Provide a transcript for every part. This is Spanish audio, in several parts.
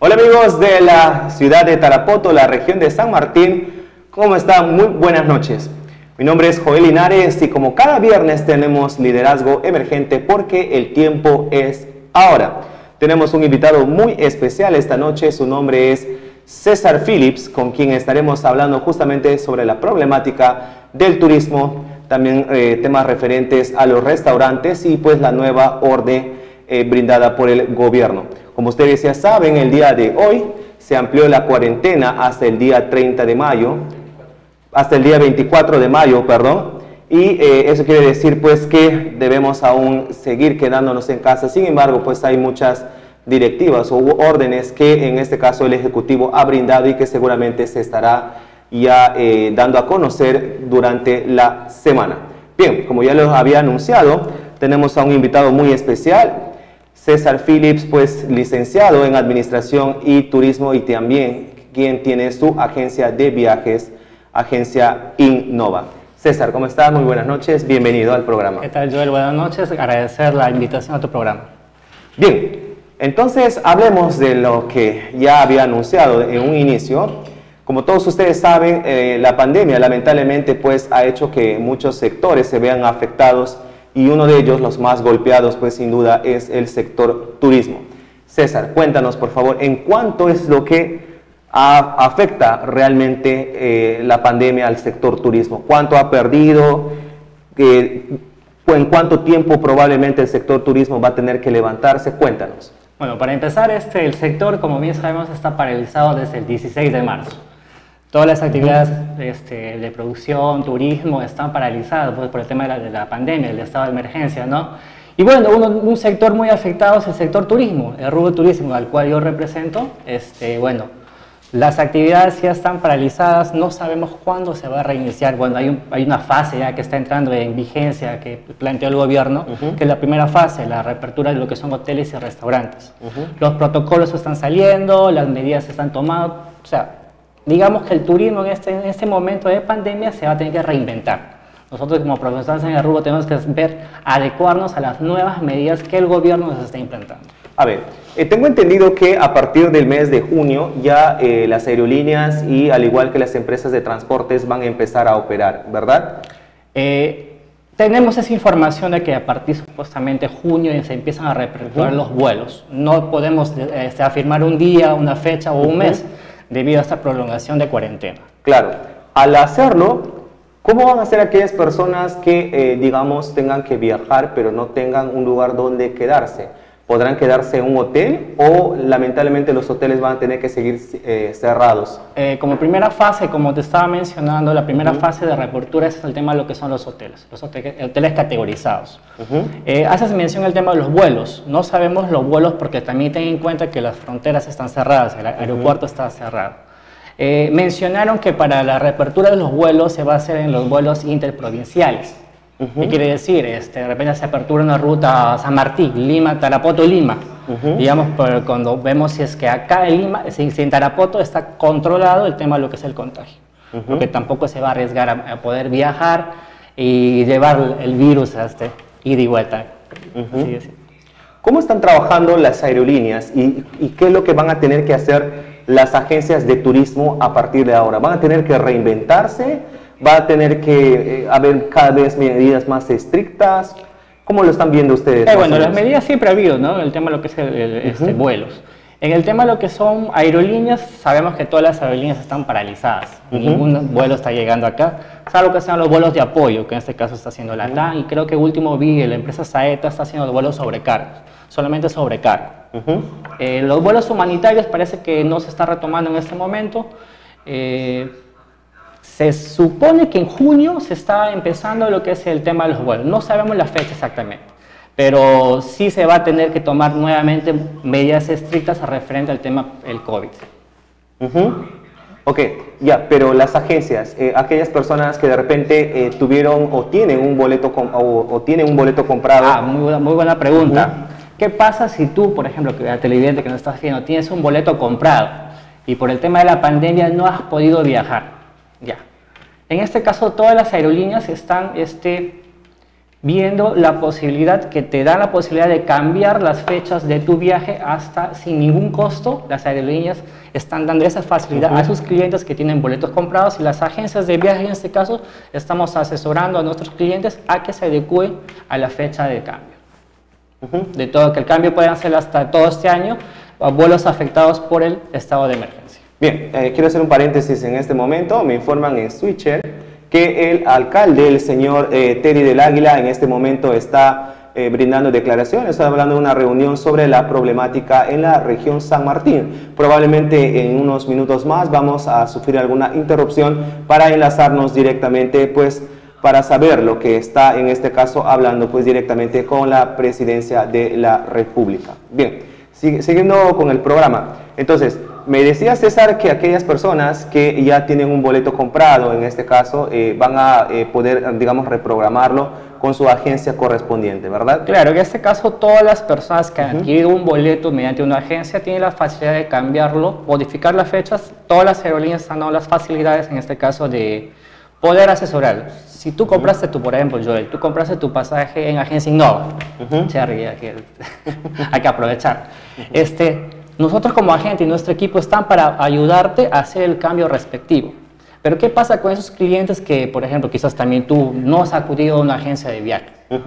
Hola amigos de la ciudad de Tarapoto, la región de San Martín, ¿cómo están? Muy buenas noches. Mi nombre es Joel Linares y como cada viernes tenemos liderazgo emergente porque el tiempo es ahora. Tenemos un invitado muy especial esta noche, su nombre es César Phillips, con quien estaremos hablando justamente sobre la problemática del turismo, también temas referentes a los restaurantes y pues la nueva orden brindada por el gobierno. Como ustedes ya saben, el día de hoy se amplió la cuarentena hasta el día 30 de mayo, hasta el día 24 de mayo, perdón, y eso quiere decir pues que debemos aún seguir quedándonos en casa. Sin embargo, pues hay muchas directivas o órdenes que en este caso el Ejecutivo ha brindado y que seguramente se estará ya dando a conocer durante la semana. Bien, como ya lo había anunciado, tenemos a un invitado muy especial, César Phillips, pues licenciado en Administración y Turismo y también quien tiene su agencia de viajes, Agencia Innova. César, ¿cómo estás? Muy buenas noches, bienvenido al programa. ¿Qué tal, Joel? Buenas noches, agradecer la invitación a tu programa. Bien, entonces hablemos de lo que ya había anunciado en un inicio. Como todos ustedes saben, la pandemia lamentablemente pues ha hecho que muchos sectores se vean afectados y uno de ellos, los más golpeados, pues sin duda es el sector turismo. César, cuéntanos por favor, ¿en cuánto es lo que afecta realmente la pandemia al sector turismo? ¿Cuánto ha perdido? ¿En cuánto tiempo probablemente el sector turismo va a tener que levantarse? Cuéntanos. Bueno, para empezar, el sector, como bien sabemos, está paralizado desde el 16 de marzo. Todas las actividades de producción, turismo, están paralizadas pues, por el tema de la pandemia, el estado de emergencia, ¿no? Y bueno, un sector muy afectado es el sector turismo, el rubro turismo al cual yo represento. Bueno, las actividades ya están paralizadas, no sabemos cuándo se va a reiniciar. Bueno, hay una fase ya que está entrando en vigencia que planteó el gobierno, que es la primera fase, la reapertura de lo que son hoteles y restaurantes. Los protocolos están saliendo, las medidas se están tomando, o sea, digamos que el turismo en este momento de pandemia se va a tener que reinventar. Nosotros como profesionales en el rubro tenemos que adecuarnos a las nuevas medidas que el gobierno nos está implantando. A ver, tengo entendido que a partir del mes de junio ya las aerolíneas y al igual que las empresas de transportes van a empezar a operar, ¿verdad? Tenemos esa información de que a partir supuestamente de junio se empiezan a reaperturar los vuelos. No podemos afirmar un día, una fecha o un mes debido a esta prolongación de cuarentena. Claro, al hacerlo, ¿cómo van a ser aquellas personas que, digamos, tengan que viajar pero no tengan un lugar donde quedarse? ¿Podrán quedarse en un hotel o lamentablemente los hoteles van a tener que seguir cerrados? Como primera fase, como te estaba mencionando, la primera fase de reapertura es el tema de lo que son los hoteles categorizados. Haces mención al tema de los vuelos. No sabemos los vuelos porque también ten en cuenta que las fronteras están cerradas, el aeropuerto está cerrado. Mencionaron que para la reapertura de los vuelos se va a hacer en los vuelos interprovinciales. ¿Qué quiere decir? De repente se apertura una ruta a San Martín, Lima, Tarapoto, Lima. Digamos, pero cuando vemos si es que acá en Lima, si en Tarapoto está controlado el tema de lo que es el contagio. Porque tampoco se va a arriesgar a poder viajar y llevar el virus a ida y vuelta. Así es. ¿Cómo están trabajando las aerolíneas y qué es lo que van a tener que hacer las agencias de turismo a partir de ahora? ¿Van a tener que reinventarse? ¿Va a tener que haber cada vez medidas más estrictas? ¿Cómo lo están viendo ustedes? Bueno, las medidas siempre ha habido, ¿no? El tema de lo que es vuelos. En el tema de lo que son aerolíneas, sabemos que todas las aerolíneas están paralizadas. Ningún vuelo está llegando acá, salvo que sean los vuelos de apoyo, que en este caso está haciendo la LATAM, y creo que último vi, la empresa Saeta está haciendo los vuelos sobrecargos, solamente sobrecargo. Los vuelos humanitarios parece que no se está retomando en este momento. Se supone que en junio se está empezando lo que es el tema de los vuelos. No sabemos la fecha exactamente, pero sí se va a tener que tomar nuevamente medidas estrictas referente al tema del COVID. Ok, ya, pero las agencias, aquellas personas que de repente tuvieron o tienen un boleto comprado. Muy buena pregunta. ¿Qué pasa si tú, por ejemplo, que televidente que nos estás viendo, tienes un boleto comprado y por el tema de la pandemia no has podido viajar? Ya. En este caso, todas las aerolíneas están viendo la posibilidad que te da la posibilidad de cambiar las fechas de tu viaje hasta sin ningún costo. Las aerolíneas están dando esa facilidad a sus clientes que tienen boletos comprados, y las agencias de viaje, en este caso, estamos asesorando a nuestros clientes a que se adecúen a la fecha de cambio. De todo, que el cambio puede ser hasta todo este año, a vuelos afectados por el estado de emergencia. Bien, quiero hacer un paréntesis en este momento. Me informan en Switcher que el alcalde, el señor Teddy del Águila, en este momento está brindando declaraciones, está hablando de una reunión sobre la problemática en la región San Martín. Probablemente en unos minutos más vamos a sufrir alguna interrupción para enlazarnos directamente, pues, para saber lo que está en este caso hablando, pues, directamente con la presidencia de la República. Bien, siguiendo con el programa. Entonces, me decía César que aquellas personas que ya tienen un boleto comprado, en este caso, van a poder, digamos, reprogramarlo con su agencia correspondiente, ¿verdad? Claro, en este caso todas las personas que han adquirido un boleto mediante una agencia tienen la facilidad de cambiarlo, modificar las fechas. Todas las aerolíneas han dado las facilidades, en este caso, de poder asesorar. Si tú compraste por ejemplo, Joel, tú compraste tu pasaje en Agencia Innova, Cherry, hay que aprovechar. Nosotros como agente y nuestro equipo están para ayudarte a hacer el cambio respectivo. Pero ¿qué pasa con esos clientes que, por ejemplo, quizás también tú no has acudido a una agencia de viajes?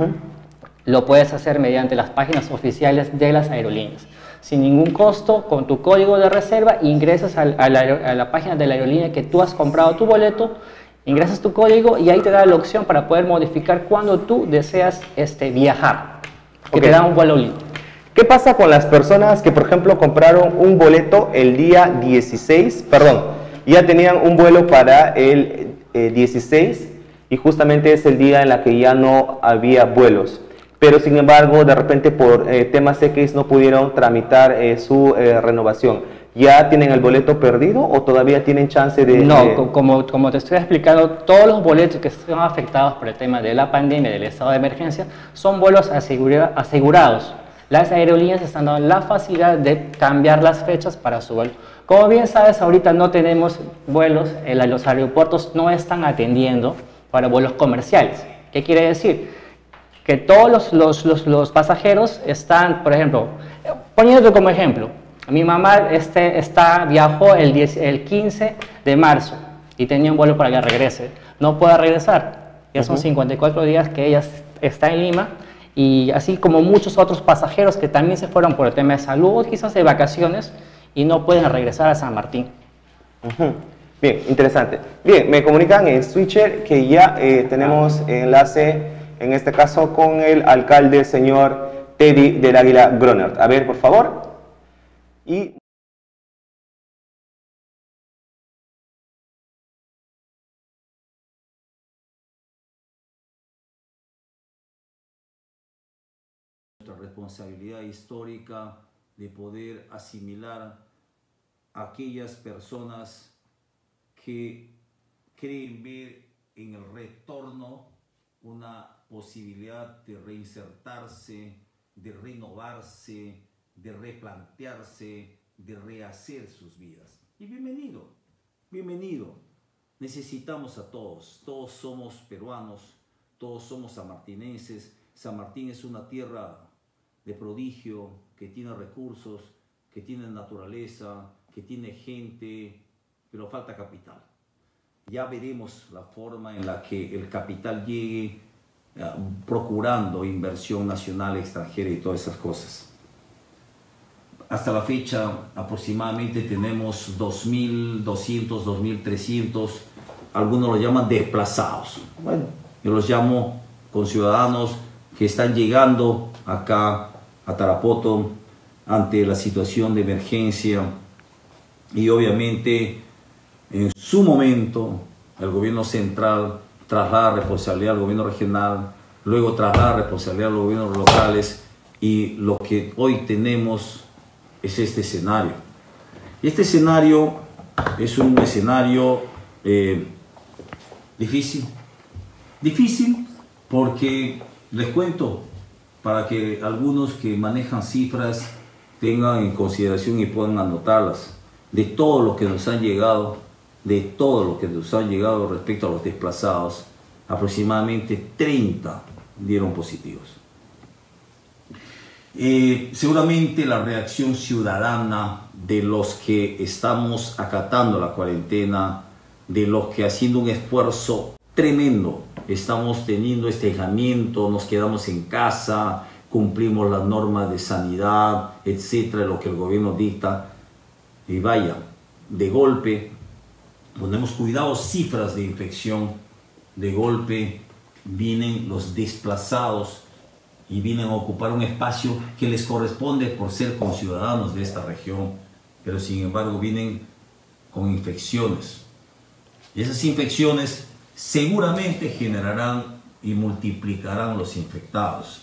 Lo puedes hacer mediante las páginas oficiales de las aerolíneas. Sin ningún costo, con tu código de reserva, ingresas a la página de la aerolínea que tú has comprado tu boleto, ingresas tu código y ahí te da la opción para poder modificar cuando tú deseas viajar, que te da un vuelo libre. ¿Qué pasa con las personas que, por ejemplo, compraron un boleto el día 16, ya tenían un vuelo para el 16 y justamente es el día en la que ya no había vuelos, pero sin embargo de repente por temas X no pudieron tramitar su renovación? ¿Ya tienen el boleto perdido o todavía tienen chance de...? No, como te estoy explicando, todos los boletos que son afectados por el tema de la pandemia, del estado de emergencia, son vuelos asegurados. Las aerolíneas están dando la facilidad de cambiar las fechas para su vuelo. Como bien sabes, ahorita no tenemos vuelos, los aeropuertos no están atendiendo para vuelos comerciales. ¿Qué quiere decir? Que todos los pasajeros están, por ejemplo, poniéndote como ejemplo, mi mamá viajó el 15 de marzo y tenía un vuelo para que regrese. No puede regresar. Ya son 54 días que ella está en Lima, y así como muchos otros pasajeros que también se fueron por el tema de salud o quizás de vacaciones y no pueden regresar a San Martín. Bien, interesante. Bien, me comunican en Switcher que ya tenemos enlace, en este caso, con el alcalde, señor Teddy del Águila Gronert. A ver, por favor. Nuestra responsabilidad histórica de poder asimilar a aquellas personas que creen ver en el retorno una posibilidad de reinsertarse, de renovarse, de replantearse, de rehacer sus vidas. Y bienvenido, bienvenido. Necesitamos a todos, todos somos peruanos, todos somos sanmartinenses. San Martín es una tierra de prodigio, que tiene recursos, que tiene naturaleza, que tiene gente, pero falta capital. Ya veremos la forma en la que el capital llegue, procurando inversión nacional, extranjera y todas esas cosas. Hasta la fecha aproximadamente tenemos 2.200, 2.300, algunos lo llaman desplazados. Bueno, yo los llamo conciudadanos que están llegando acá a Tarapoto ante la situación de emergencia, y obviamente en su momento el gobierno central traslada responsabilidad al gobierno regional, luego traslada responsabilidad a los gobiernos locales, y lo que hoy tenemos es este escenario. Este escenario es un escenario difícil porque, les cuento, para que algunos que manejan cifras tengan en consideración y puedan anotarlas, de todo lo que nos han llegado, respecto a los desplazados, aproximadamente 30 dieron positivos. Seguramente la reacción ciudadana de los que estamos acatando la cuarentena, de los que haciendo un esfuerzo tremendo, estamos teniendo este aislamiento, nos quedamos en casa, cumplimos las normas de sanidad, etcétera, lo que el gobierno dicta, y vaya, de golpe, ponemos cuidado, cifras de infección, de golpe vienen los desplazados y vienen a ocupar un espacio que les corresponde por ser conciudadanos de esta región, pero sin embargo vienen con infecciones. Y esas infecciones seguramente generarán y multiplicarán los infectados.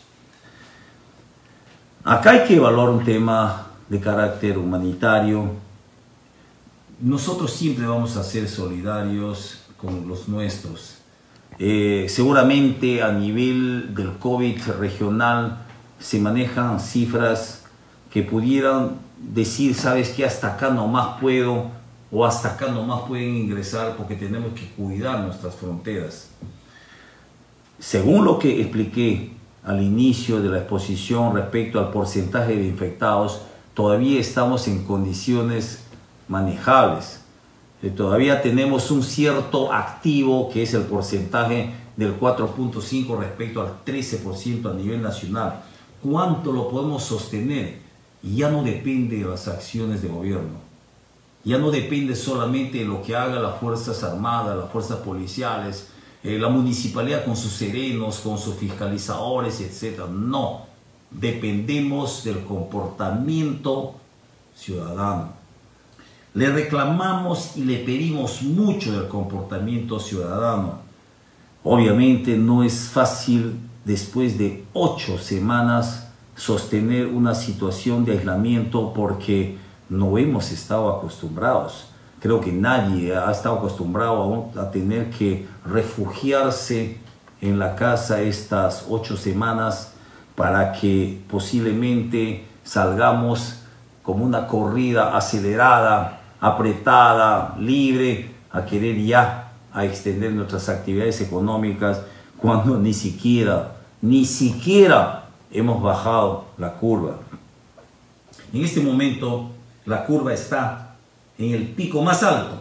Acá hay que evaluar un tema de carácter humanitario. Nosotros siempre vamos a ser solidarios con los nuestros. Seguramente a nivel del COVID regional se manejan cifras que pudieran decir, sabes que hasta acá nomás puedo, o hasta acá nomás pueden ingresar porque tenemos que cuidar nuestras fronteras. Según lo que expliqué al inicio de la exposición respecto al porcentaje de infectados, todavía estamos en condiciones manejables. Todavía tenemos un cierto activo que es el porcentaje del 4.5 respecto al 13% a nivel nacional. ¿Cuánto lo podemos sostener? Y ya no depende de las acciones de gobierno. Ya no depende solamente de lo que hagan las Fuerzas Armadas, las fuerzas policiales, la municipalidad con sus serenos, con sus fiscalizadores, etc. No, dependemos del comportamiento ciudadano. Le reclamamos y le pedimos mucho del comportamiento ciudadano. Obviamente no es fácil después de 8 semanas sostener una situación de aislamiento porque no hemos estado acostumbrados. Creo que nadie ha estado acostumbrado a tener que refugiarse en la casa estas 8 semanas para que posiblemente salgamos como una corrida acelerada, apretada, libre, a querer ya a extender nuestras actividades económicas cuando ni siquiera hemos bajado la curva. En este momento la curva está en el pico más alto,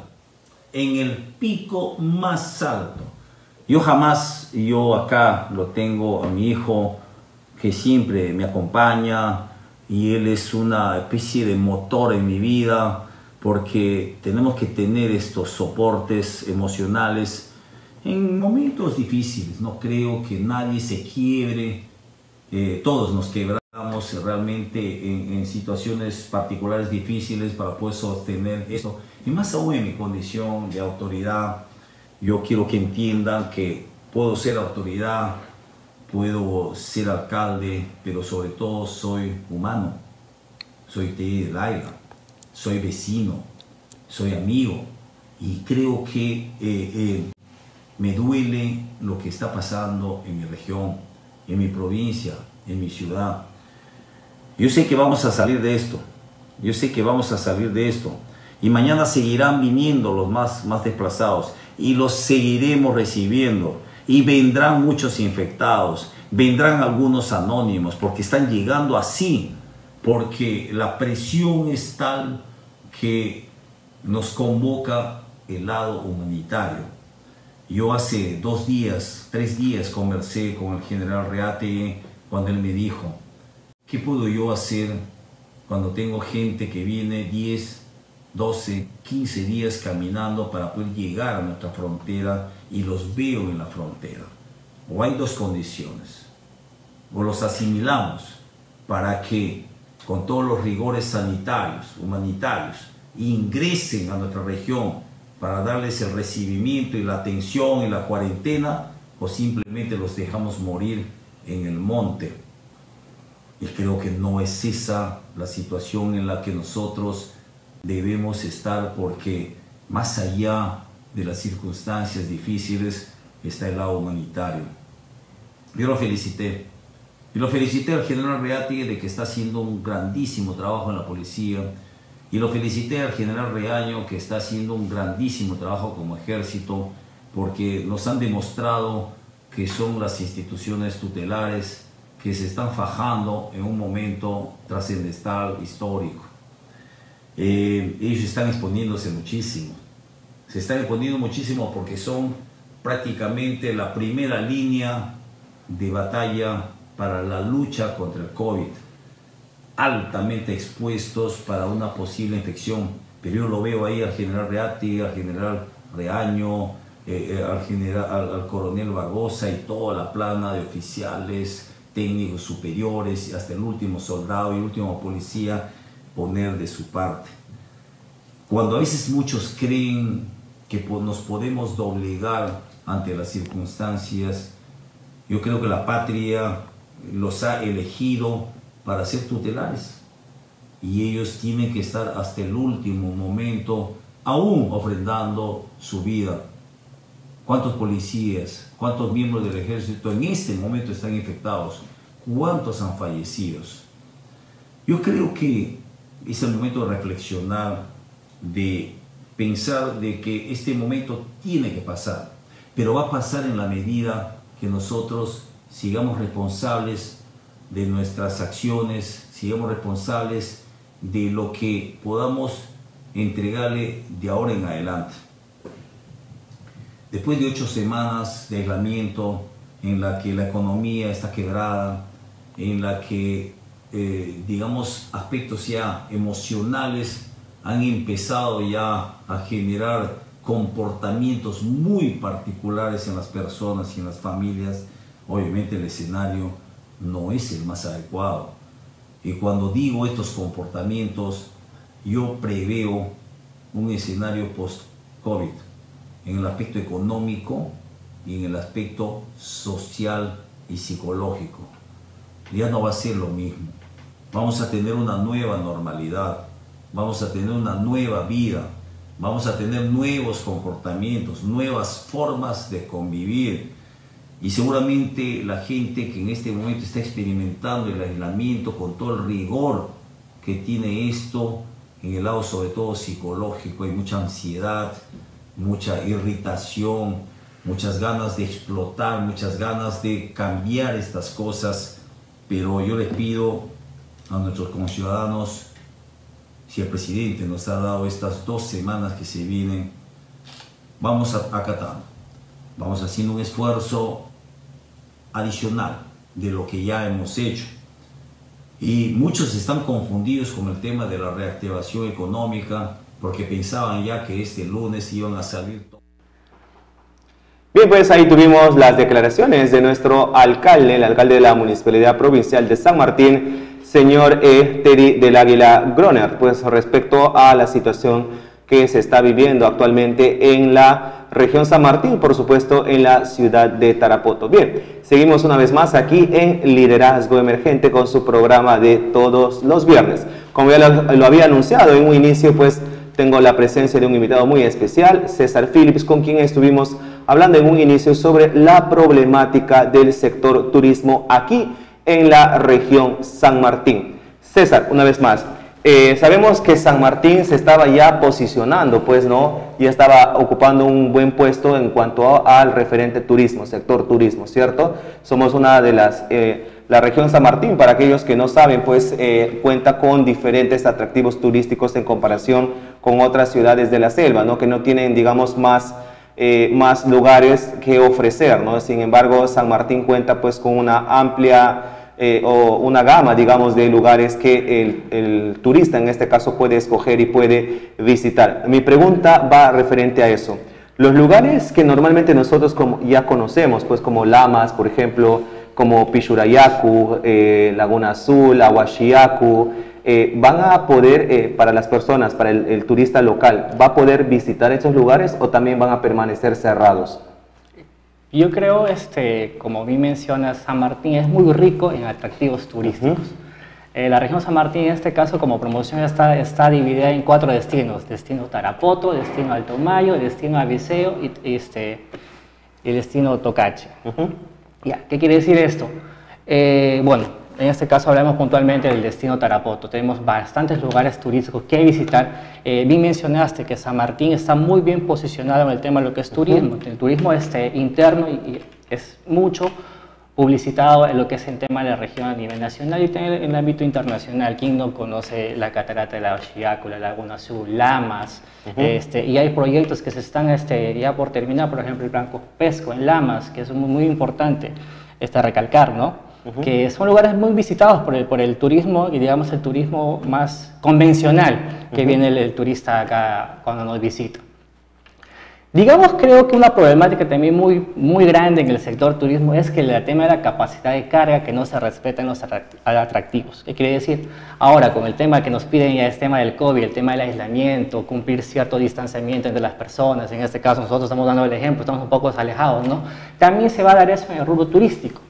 Yo acá lo tengo a mi hijo que siempre me acompaña y él es una especie de motor en mi vida porque tenemos que tener estos soportes emocionales en momentos difíciles. No creo que nadie se quiebre, todos nos quebramos realmente en situaciones particulares difíciles para poder sostener esto. Y más aún en mi condición de autoridad, yo quiero que entiendan que puedo ser autoridad, puedo ser alcalde, pero sobre todo soy humano, soy de Laila, soy vecino, soy amigo y creo que me duele lo que está pasando en mi región, en mi provincia, en mi ciudad. Yo sé que vamos a salir de esto, y mañana seguirán viniendo los más desplazados y los seguiremos recibiendo y vendrán muchos infectados, vendrán algunos anónimos porque están llegando así, porque la presión es tal que nos convoca el lado humanitario. Yo hace 2 días, 3 días conversé con el general Reate cuando él me dijo, ¿qué puedo yo hacer cuando tengo gente que viene 10, 12, 15 días caminando para poder llegar a nuestra frontera y los veo en la frontera? O hay 2 condiciones, o los asimilamos para que con todos los rigores sanitarios, humanitarios, ingresen a nuestra región para darles el recibimiento y la atención y la cuarentena, o simplemente los dejamos morir en el monte. Y creo que no es esa la situación en la que nosotros debemos estar, porque más allá de las circunstancias difíciles está el lado humanitario. Yo lo felicité al general Reati de que está haciendo un grandísimo trabajo en la policía, y lo felicité al general Reaño que está haciendo un grandísimo trabajo como ejército, porque nos han demostrado que son las instituciones tutelares que se están fajando en un momento trascendental, histórico. Ellos están exponiéndose muchísimo. Se están exponiendo muchísimo porque son prácticamente la primera línea de batalla para la lucha contra el COVID, altamente expuestos para una posible infección. Pero yo lo veo ahí al general Reati, al general Reaño, al coronel Barbosa y toda la plana de oficiales, técnicos superiores y hasta el último soldado y el último policía poner de su parte. Cuando a veces muchos creen que nos podemos doblegar ante las circunstancias, yo creo que la patria los ha elegido para ser tutelares y ellos tienen que estar hasta el último momento aún ofrendando su vida. ¿Cuántos policías, cuántos miembros del ejército en este momento están infectados? ¿Cuántos han fallecido? Yo creo que es el momento de reflexionar, de pensar de que este momento tiene que pasar, pero va a pasar en la medida que nosotros sigamos responsables de nuestras acciones, sigamos responsables de lo que podamos entregarle de ahora en adelante. Después de 8 semanas de aislamiento, en la que la economía está quebrada, en la que, digamos, aspectos ya emocionales han empezado ya a generar comportamientos muy particulares en las personas y en las familias, obviamente el escenario no es el más adecuado. Y cuando digo estos comportamientos, yo preveo un escenario post-COVID en el aspecto económico y en el aspecto social y psicológico. Ya no va a ser lo mismo. Vamos a tener una nueva normalidad, vamos a tener una nueva vida, vamos a tener nuevos comportamientos, nuevas formas de convivir. Y seguramente la gente que en este momento está experimentando el aislamiento con todo el rigor que tiene esto, en el lado sobre todo psicológico, hay mucha ansiedad, mucha irritación, muchas ganas de explotar, muchas ganas de cambiar estas cosas. Pero yo les pido a nuestros conciudadanos, si el presidente nos ha dado estas 2 semanas que se vienen, vamos acatando, vamos haciendo un esfuerzo adicional de lo que ya hemos hecho. Y muchos están confundidos con el tema de la reactivación económica porque pensaban ya que este lunes iban a salir. Bien, pues ahí tuvimos las declaraciones de nuestro alcalde, el alcalde de la Municipalidad Provincial de San Martín, señor Teddy del Águila Groner, pues respecto a la situación que se está viviendo actualmente en la región San Martín, por supuesto en la ciudad de Tarapoto. Bien, seguimos una vez más aquí en Liderazgo Emergente con su programa de todos los viernes. Como ya lo había anunciado en un inicio, pues tengo la presencia de un invitado muy especial, César Phillips, con quien estuvimos hablando en un inicio sobre la problemática del sector turismo aquí en la región San Martín. César, una vez más, sabemos que San Martín se estaba ya posicionando, pues no, ya estaba ocupando un buen puesto en cuanto al referente turismo, sector turismo, ¿cierto? Somos una de las, la región San Martín, para aquellos que no saben, pues cuenta con diferentes atractivos turísticos en comparación con otras ciudades de la selva, ¿no? Que no tienen, digamos, más lugares que ofrecer, ¿no? Sin embargo, San Martín cuenta pues con una amplia o una gama, digamos, de lugares que el turista en este caso puede escoger y puede visitar. Mi pregunta va referente a eso. Los lugares que normalmente nosotros ya conocemos, pues como Lamas, por ejemplo, como Pichurayacu, Laguna Azul, Ahuachiacu, ¿van a poder, para las personas, para el turista local, va a poder visitar esos lugares o también van a permanecer cerrados? Yo creo, como bien mencionas, San Martín es muy rico en atractivos turísticos. La región San Martín, en este caso, como promoción, está dividida en 4 destinos. Destino Tarapoto, destino Alto Mayo, destino Abiseo y el destino Tocache. Ya, ¿qué quiere decir esto? Bueno, en este caso hablamos puntualmente del destino Tarapoto. Tenemos bastantes lugares turísticos que visitar. Bien mencionaste que San Martín está muy bien posicionado en el tema de lo que es turismo. El turismo interno es mucho publicitado en lo que es el tema de la región a nivel nacional y también en el ámbito internacional. ¿Quién no conoce la catarata de la Huachiaco, la Laguna Azul, Lamas? Y hay proyectos que se están ya por terminar, por ejemplo, el Blanco Pesco en Lamas, que es muy importante recalcar, ¿no? Que son lugares muy visitados por el turismo, y digamos el turismo más convencional que viene el turista acá cuando nos visita. Digamos, creo que una problemática también muy grande en el sector turismo es que el tema de la capacidad de carga que no se respeta en los atractivos. ¿Qué quiere decir? Ahora, con el tema que nos piden ya es tema del COVID, el tema del aislamiento, cumplir cierto distanciamiento entre las personas, en este caso nosotros estamos dando el ejemplo, estamos un poco alejados, ¿no? También se va a dar eso en el rubro turístico.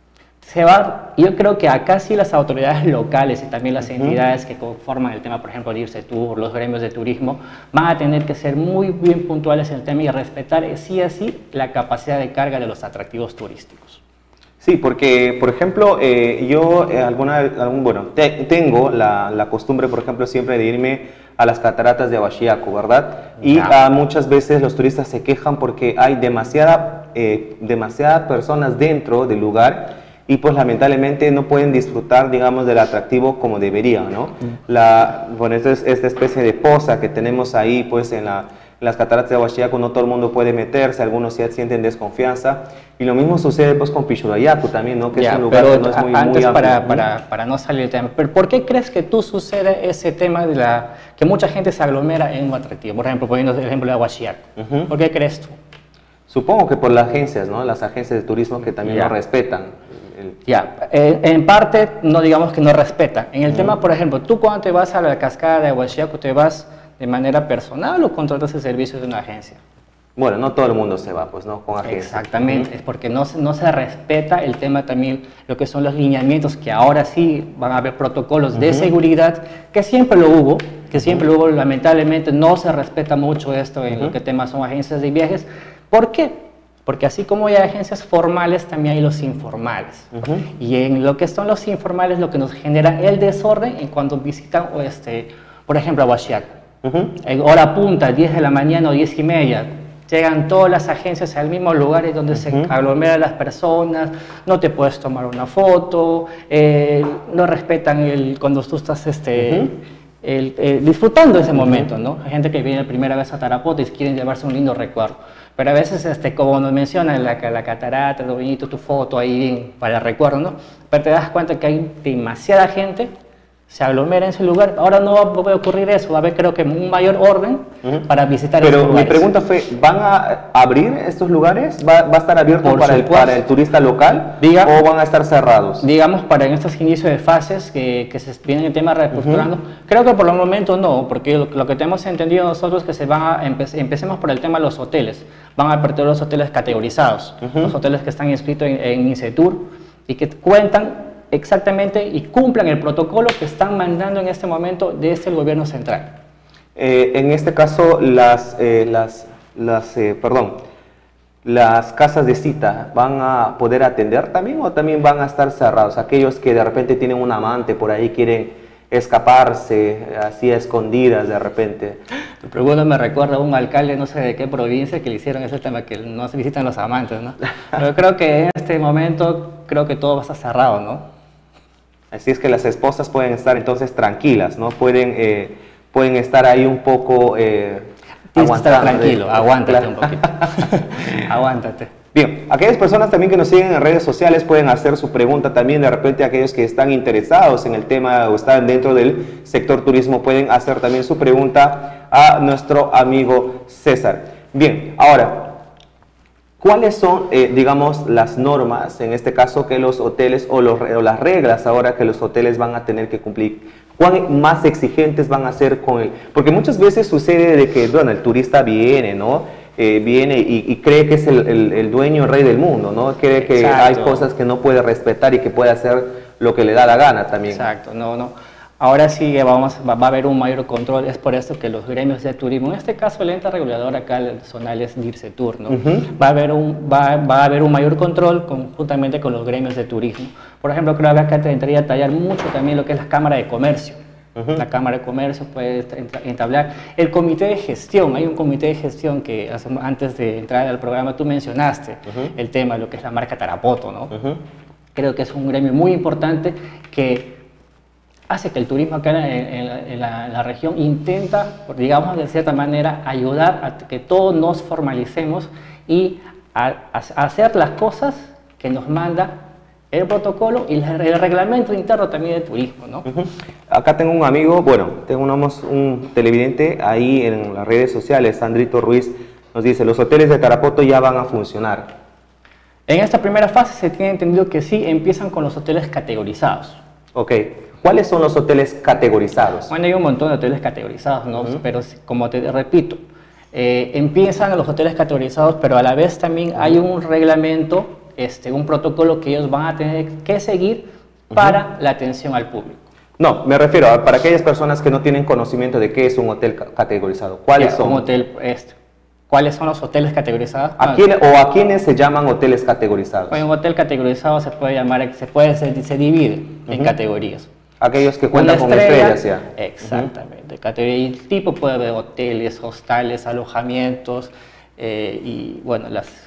Yo creo que acá sí las autoridades locales y también las entidades que conforman el tema, por ejemplo, el IRCETUR, los gremios de turismo, van a tener que ser muy bien puntuales en el tema y respetar sí así la capacidad de carga de los atractivos turísticos. Sí, porque, por ejemplo, yo tengo la costumbre, por ejemplo, siempre de irme a las cataratas de Huachiaco, ¿verdad? Y muchas veces los turistas se quejan porque hay demasiadas personas dentro del lugar y pues lamentablemente no pueden disfrutar, digamos, del atractivo como deberían, ¿no? Esta especie de poza que tenemos ahí, pues en las cataratas de Huachiaco no todo el mundo puede meterse, algunos sí sienten desconfianza, y lo mismo sucede pues con Pichurayacu también, ¿no? Que es un lugar que no es muy amplio. Para no salir del tema, ¿pero por qué crees que tú sucede ese tema de que mucha gente se aglomera en un atractivo? Por ejemplo, poniendo el ejemplo de Huachiaco. ¿Por qué crees tú? Supongo que por las agencias, ¿no? Las agencias de turismo que también no respetan. En parte, no digamos que no respetan. En el tema, por ejemplo, tú cuando te vas a la cascada de Huachiaco, ¿te vas de manera personal o contratas el servicio de una agencia? Bueno, no todo el mundo se va, pues, ¿no? Con agencias. Exactamente, es porque no se respeta el tema también, lo que son los lineamientos, que ahora sí van a haber protocolos de seguridad, que siempre lo hubo, lamentablemente no se respeta mucho esto en lo que temas son agencias de viajes. ¿Por qué? Porque así como hay agencias formales, también hay los informales. Y en lo que son los informales, lo que nos genera el desorden en cuando visitan, por ejemplo, a Huachiaco. En hora punta, 10 de la mañana o 10:30, llegan todas las agencias al mismo lugar donde se aglomeran las personas, no te puedes tomar una foto, no respetan cuando tú estás disfrutando ese momento, ¿no? Hay gente que viene la primera vez a Tarapoto y quieren llevarse un lindo recuerdo. Pero a veces, como nos mencionan, la catarata, lo bonito, tu foto ahí para el recuerdo, ¿no? Pero te das cuenta que hay demasiada gente, se aglomera en ese lugar. Ahora no va a ocurrir eso, va a haber, creo que, un mayor orden para visitar esos lugares. Pero mi pregunta fue, ¿van a abrir estos lugares? ¿Va a estar abierto para el turista local o van a estar cerrados? Digamos, para en estos inicios de fases que se vienen el tema reestructurando, creo que por el momento no, porque lo que tenemos entendido nosotros es que empecemos por el tema de los hoteles. Van a aperturar los hoteles categorizados, los hoteles que están inscritos en INCETUR y que cuentan exactamente y cumplan el protocolo que están mandando en este momento desde el gobierno central. En este caso, las casas de cita, ¿van a poder atender también o también van a estar cerrados? Aquellos que de repente tienen un amante por ahí, quieren escaparse así a escondidas de repente. Tu pregunta me recuerda a un alcalde no sé de qué provincia que le hicieron ese tema, que no se visitan los amantes, ¿no? Pero creo que en este momento, creo que todo va a estar cerrado, ¿no? Así es que las esposas pueden estar entonces tranquilas, ¿no? Pueden estar ahí un poco tienes que estar tranquilo, aguántate un poquito. Aguántate. Bien, aquellas personas también que nos siguen en redes sociales pueden hacer su pregunta también, de repente aquellos que están interesados en el tema o están dentro del sector turismo pueden hacer también su pregunta a nuestro amigo César. Bien, ahora, ¿cuáles son, digamos, las normas, en este caso, que los hoteles o las reglas ahora que los hoteles van a tener que cumplir? ¿Cuán más exigentes van a ser con él? Porque muchas veces sucede de que, bueno, el turista viene, ¿no? Viene y cree que es el dueño, el rey del mundo, ¿no? Cree que hay cosas que no puede respetar y que puede hacer lo que le da la gana también. Exacto, no. Ahora sí va a haber un mayor control, es por eso que los gremios de turismo, en este caso el ente regulador acá zonal es IRCETUR, ¿no? Va a haber un mayor control juntamente con los gremios de turismo. Por ejemplo, creo que acá te entraría a tallar mucho también lo que es la Cámara de Comercio. La Cámara de Comercio puede entablar. El comité de gestión, hay un comité de gestión que antes de entrar al programa tú mencionaste el tema de lo que es la marca Tarapoto, ¿no? Creo que es un gremio muy importante que hace que el turismo acá en la región intenta, digamos de cierta manera, ayudar a que todos nos formalicemos y a hacer las cosas que nos manda el protocolo y el reglamento interno también de turismo, ¿no? Acá tengo un amigo, bueno, tenemos un televidente ahí en las redes sociales, Sandrito Ruiz, nos dice, los hoteles de Tarapoto ya van a funcionar. En esta primera fase se tiene entendido que sí, empiezan con los hoteles categorizados. Ok, ¿cuáles son los hoteles categorizados? Bueno, hay un montón de hoteles categorizados, ¿no? Pero como te repito, empiezan los hoteles categorizados, pero a la vez también hay un reglamento, un protocolo que ellos van a tener que seguir para la atención al público. No, me refiero a para aquellas personas que no tienen conocimiento de qué es un hotel categorizado. ¿Cuáles son? Un hotel, ¿cuáles son los hoteles categorizados? ¿A quiénes se llaman hoteles categorizados? Un hotel categorizado se puede llamar, se divide en categorías. Aquellos que cuentan con estrellas ya. Exactamente. Categoría y tipo puede haber hoteles, hostales, alojamientos y bueno,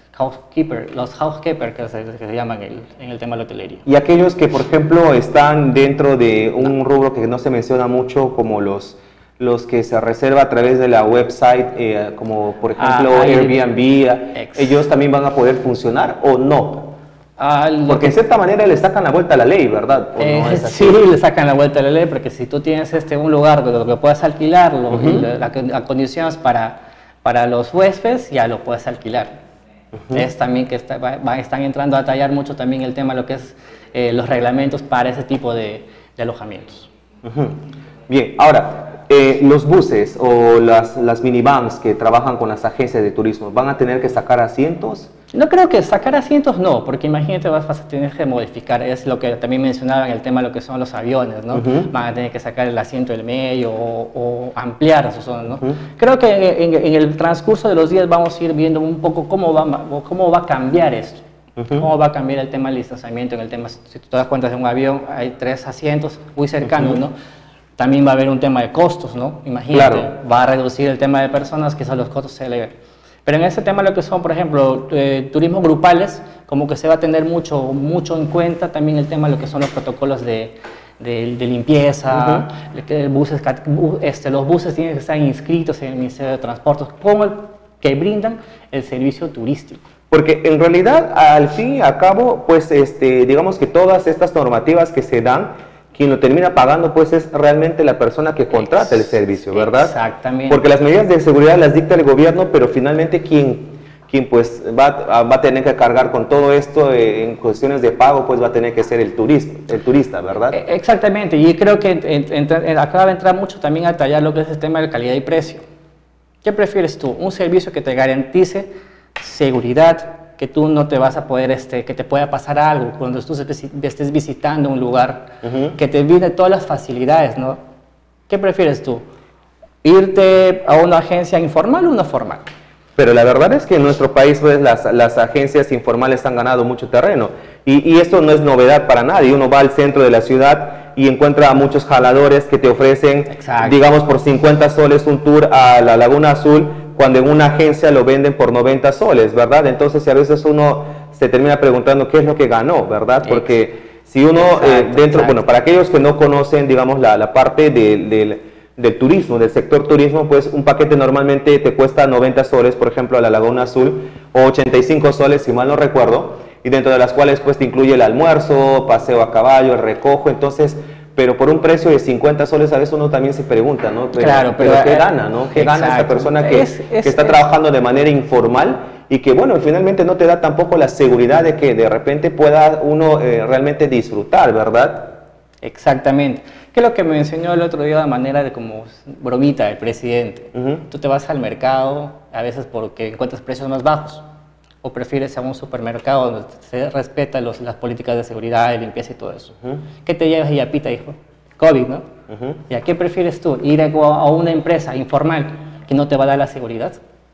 los housekeepers que se llaman en el tema de la hotelería. Y aquellos que, por ejemplo, están dentro de un rubro que no se menciona mucho, como los que se reserva a través de la website, como por ejemplo Airbnb, ¿ellos también van a poder funcionar o no? Porque en cierta manera le sacan la vuelta a la ley, ¿verdad? ¿O no es así? Sí, le sacan la vuelta a la ley, porque si tú tienes un lugar donde lo puedes alquilarlo y las condiciones para los huéspedes, ya lo puedes alquilar. Es también que están entrando a tallar mucho también el tema de lo que es los reglamentos para ese tipo de alojamientos. Bien, ahora, los buses o las minivans que trabajan con las agencias de turismo, ¿van a tener que sacar asientos? No creo que sacar asientos no, porque imagínate vas a tener que modificar, es lo que también mencionaba en el tema de lo que son los aviones, ¿no? Van a tener que sacar el asiento del medio o ampliar su zona, ¿no? Creo que en el transcurso de los días vamos a ir viendo un poco cómo va a cambiar esto. ¿Cómo va a cambiar el tema del distanciamiento? En el tema, si tú te das cuenta de un avión, hay 3 asientos muy cercanos, ¿no? También va a haber un tema de costos, ¿no? Imagínate, va a reducir el tema de personas, quizás los costos se eleven. Pero en ese tema lo que son, por ejemplo, turismos grupales, como que se va a tener mucho en cuenta también el tema de lo que son los protocolos de limpieza, los buses tienen que estar inscritos en el Ministerio de Transportes, como que brindan el servicio turístico. Porque en realidad, al fin y al cabo, pues digamos que todas estas normativas que se dan, quien lo termina pagando pues es realmente la persona que contrata el servicio, ¿verdad? Exactamente. Porque las medidas de seguridad las dicta el gobierno, pero finalmente quien pues va a tener que cargar con todo esto en cuestiones de pago, pues va a tener que ser el turista, ¿verdad? Exactamente, y creo que acá va a entrar mucho también a tallar lo que es el tema de calidad y precio. ¿Qué prefieres tú? Un servicio que te garantice seguridad, que tú no te vas a poder, que te pueda pasar algo cuando tú estés visitando un lugar, que te brinde todas las facilidades, ¿no? ¿Qué prefieres tú? ¿Irte a una agencia informal o una formal? Pero la verdad es que en nuestro país pues, las agencias informales han ganado mucho terreno y esto no es novedad para nadie. Uno va al centro de la ciudad y encuentra a muchos jaladores que te ofrecen, digamos, por 50 soles un tour a la Laguna Azul, cuando en una agencia lo venden por 90 soles, ¿verdad? Entonces a veces uno se termina preguntando qué es lo que ganó, ¿verdad? Porque si uno bueno, para aquellos que no conocen, digamos, la parte del turismo, del sector turismo, pues un paquete normalmente te cuesta 90 soles, por ejemplo, a la Laguna Azul, o 85 soles, si mal no recuerdo, y dentro de las cuales pues te incluye el almuerzo, paseo a caballo, el recojo, entonces... Pero por un precio de 50 soles a veces uno también se pregunta, ¿no? Pero ¿qué gana, no? ¿Qué gana esta persona que está trabajando de manera informal y que, bueno, finalmente no te da tampoco la seguridad de que de repente pueda uno realmente disfrutar, ¿verdad? Exactamente. Que es lo que me enseñó el otro día de manera de como bromita el presidente. Tú te vas al mercado a veces porque encuentras precios más bajos. ¿O prefieres a un supermercado donde se respeta las políticas de seguridad, de limpieza y todo eso? ¿Qué te llevas y apita, hijo? COVID, ¿no? ¿Y a qué prefieres tú? ¿Ir a una empresa informal que no te va a dar la seguridad?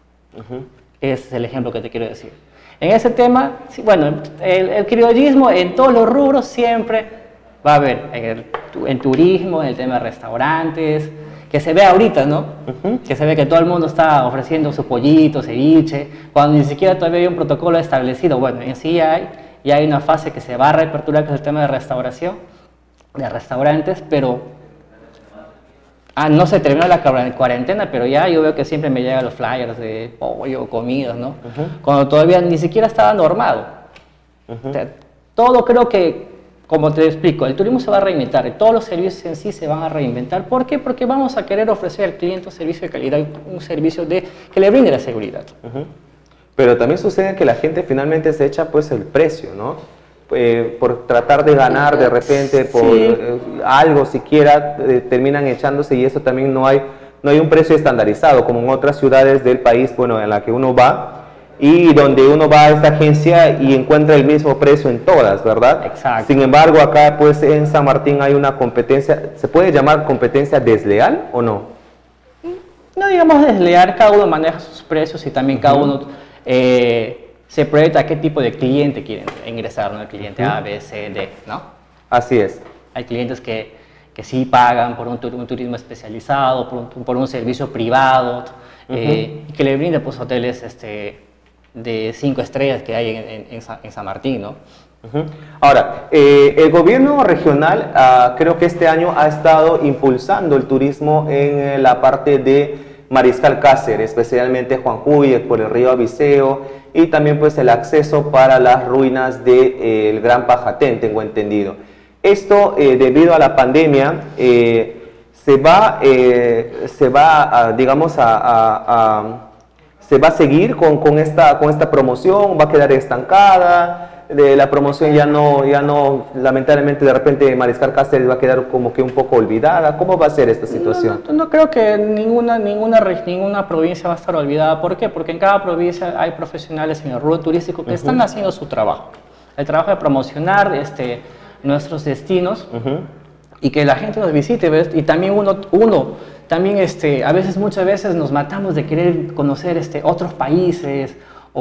Ese es el ejemplo que te quiero decir. En ese tema, sí, bueno, el criollismo en todos los rubros siempre va a haber en turismo, en el tema de restaurantes, que se ve ahorita, ¿no? Que se ve que todo el mundo está ofreciendo su pollito, ceviche, cuando ni siquiera todavía hay un protocolo establecido. Bueno, en sí ya hay una fase que se va a reaperturar, que es el tema de restauración, de restaurantes, pero no se terminó la cuarentena, pero ya yo veo que siempre me llegan los flyers de pollo, comidas, ¿no? Cuando todavía ni siquiera estaba normado. O sea, todo creo que, como te explico, el turismo se va a reinventar, y todos los servicios en sí se van a reinventar. ¿Por qué? Porque vamos a querer ofrecer al cliente un servicio de calidad, un servicio que le brinde la seguridad. Pero también sucede que la gente finalmente se echa pues el precio, ¿no? Por tratar de ganar de repente, por algo siquiera, terminan echándose, y eso también no hay un precio estandarizado, como en otras ciudades del país, bueno, en la que uno va, y donde uno va a esta agencia y encuentra el mismo precio en todas, ¿verdad? Exacto. Sin embargo, acá pues en San Martín hay una competencia, ¿se puede llamar competencia desleal o no? No digamos desleal, cada uno maneja sus precios y también cada uno se proyecta a qué tipo de cliente quieren ingresar, ¿no? El cliente A, B, C, D, ¿no? Así es. Hay clientes que sí pagan por un turismo especializado, por un servicio privado, que le brinda pues hoteles de 5 estrellas que hay en San Martín, ¿no? Ahora, el gobierno regional creo que este año ha estado impulsando el turismo en la parte de Mariscal Cáceres, especialmente Juan Juy, por el río Abiseo, y también pues el acceso para las ruinas del Gran Pajatén, tengo entendido. Esto debido a la pandemia se va a seguir con esta promoción, va a quedar estancada. La promoción ya no, lamentablemente de repente Mariscal Cáceres va a quedar como que un poco olvidada. ¿Cómo va a ser esta situación? No creo que ninguna provincia va a estar olvidada. ¿Por qué? Porque en cada provincia hay profesionales en el rubro turístico que están haciendo su trabajo. El trabajo de promocionar nuestros destinos y que la gente nos visite, ¿ves? Y también también muchas veces nos matamos de querer conocer otros países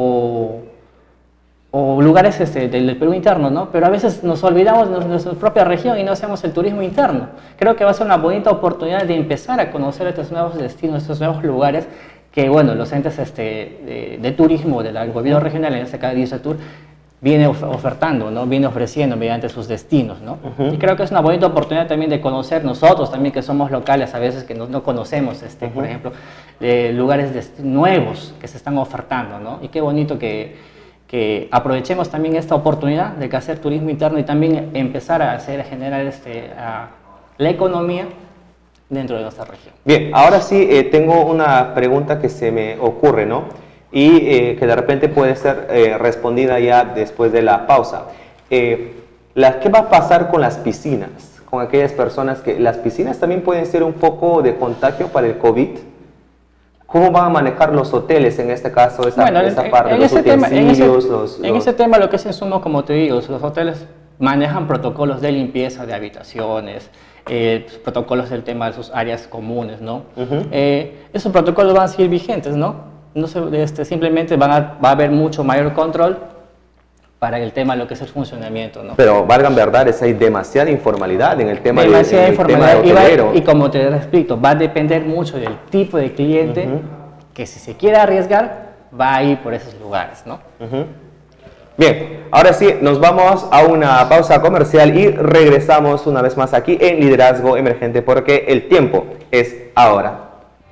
o lugares del Perú interno, ¿no? Pero a veces nos olvidamos de nuestra propia región y no hacemos el turismo interno. Creo que va a ser una bonita oportunidad de empezar a conocer estos nuevos destinos, estos nuevos lugares que, bueno, los entes de turismo del gobierno regional, en este caso Disatur, viene ofertando, ¿no? Viene ofreciendo mediante sus destinos, ¿no? Y creo que es una bonita oportunidad también de conocer nosotros también, que somos locales, a veces que no conocemos, por ejemplo, lugares nuevos que se están ofertando, ¿no? Y qué bonito que aprovechemos también esta oportunidad de hacer turismo interno y también empezar a generar la economía dentro de nuestra región. Bien, ahora sí tengo una pregunta que se me ocurre, ¿no? Y que de repente puede ser respondida ya después de la pausa. ¿Qué va a pasar con las piscinas? Con aquellas personas que las piscinas también pueden ser un poco de contagio para el COVID. ¿Cómo van a manejar los hoteles en este caso, esa parte, los utensilios? En ese tema lo que es insumo, como te digo, los hoteles manejan protocolos de limpieza de habitaciones, protocolos del tema de sus áreas comunes, ¿no? Esos protocolos van a seguir vigentes, ¿no? Simplemente va a haber mucho mayor control para el tema de lo que es el funcionamiento, ¿no? Pero valgan verdades, hay demasiada informalidad en el tema del hotelero. Y como te explico, va a depender mucho del tipo de cliente que, si se quiere arriesgar, va a ir por esos lugares, ¿no? Bien, ahora sí, nos vamos a una pausa comercial y regresamos una vez más aquí en Liderazgo Emergente, porque el tiempo es ahora.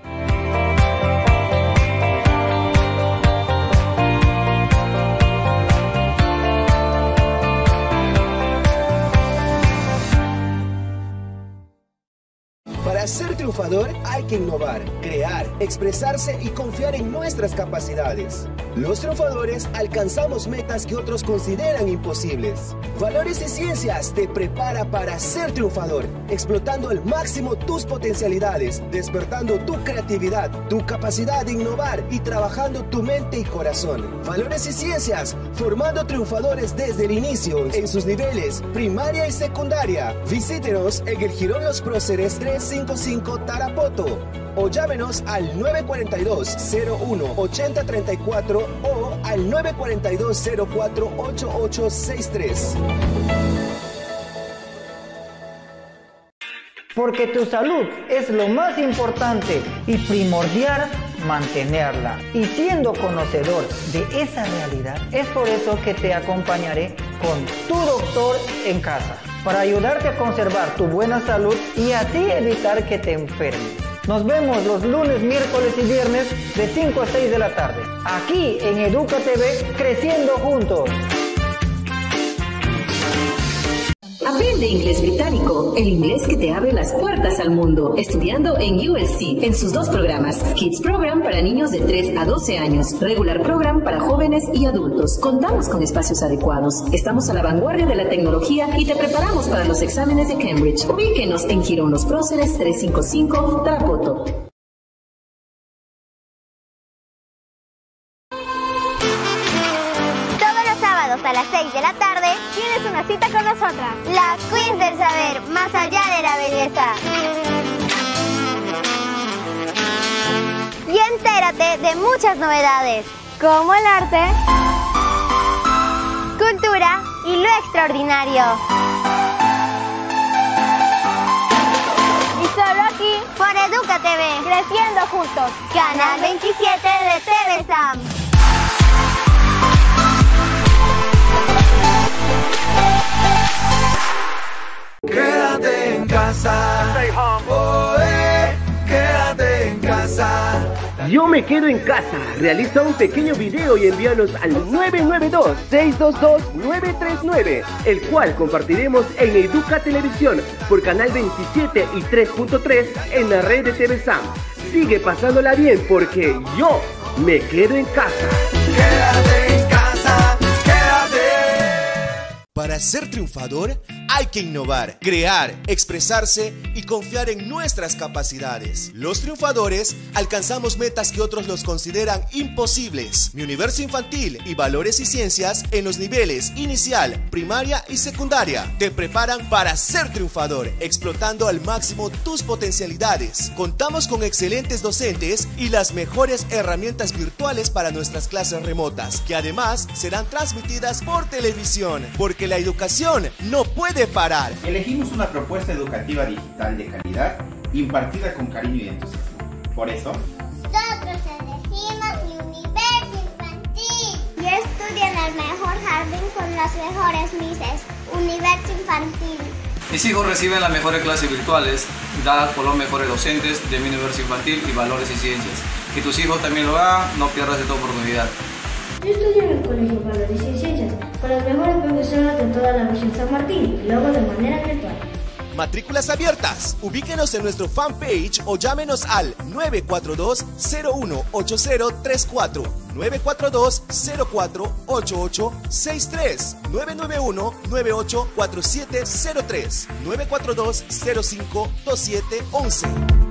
Para ser triunfador hay que innovar, crear, expresarse y confiar en nuestras capacidades. Los triunfadores alcanzamos metas que otros consideran imposibles. Valores y Ciencias te prepara para ser triunfador, explotando al máximo tus potencialidades, despertando tu creatividad, tu capacidad de innovar y trabajando tu mente y corazón. Valores y Ciencias, formando triunfadores desde el inicio en sus niveles primaria y secundaria. Visítenos en el Jirón Los Próceres 355 Tarapoto o llámenos al 942-01-8034 o al 942-04-8863. porque tu salud es lo más importante y primordial mantenerla. Y siendo conocedor de esa realidad, es por eso que te acompañaré con tu doctor en casa, para ayudarte a conservar tu buena salud y así evitar que te enfermes. Nos vemos los lunes, miércoles y viernes de 5 a 6 de la tarde, aquí en Educa TV, creciendo juntos. Aprende inglés británico, el inglés que te abre las puertas al mundo, estudiando en ULC, en sus 2 programas, Kids Program para niños de 3 a 12 años, Regular Program para jóvenes y adultos. Contamos con espacios adecuados, estamos a la vanguardia de la tecnología y te preparamos para los exámenes de Cambridge. Ubíquenos en Girón Los Próceres 355, Tarapoto. A las 6 de la tarde tienes una cita con nosotras, las Queens del Saber, más allá de la belleza. Y entérate de muchas novedades, como el arte, cultura y lo extraordinario. Y solo aquí, por Educa TV, creciendo juntos, Canal 27 de TV Sam. Quédate en casa, quédate en casa. Yo me quedo en casa. Realiza un pequeño video y envíanos al 992-622-939, el cual compartiremos en Educa Televisión por Canal 27 y 3.3 en la red de TV Sam. Sigue pasándola bien porque yo me quedo en casa. Quédate en casa, quédate. Para ser triunfador hay que innovar, crear, expresarse y confiar en nuestras capacidades. Los triunfadores alcanzamos metas que otros los consideran imposibles. Mi Universo Infantil y Valores y Ciencias en los niveles inicial, primaria y secundaria te preparan para ser triunfador, explotando al máximo tus potencialidades. Contamos con excelentes docentes y las mejores herramientas virtuales para nuestras clases remotas, que además serán transmitidas por televisión, porque la educación no puede parar. Elegimos una propuesta educativa digital de calidad impartida con cariño y entusiasmo. Por eso, nosotros elegimos Mi Universo Infantil. Y estudia en el mejor jardín con las mejores mises. Universo Infantil. Mis hijos reciben las mejores clases virtuales dadas por los mejores docentes de Mi Universo Infantil y Valores y Ciencias. Que tus hijos también lo hagan, no pierdas esta oportunidad. Yo estudio en el Colegio Valores y Ciencias con las mejores profesoras de toda la región San Martín y luego de manera virtual. Matrículas abiertas. Ubíquenos en nuestro fanpage o llámenos al 942-018034, 942-048863, 991-984703, 942-052711.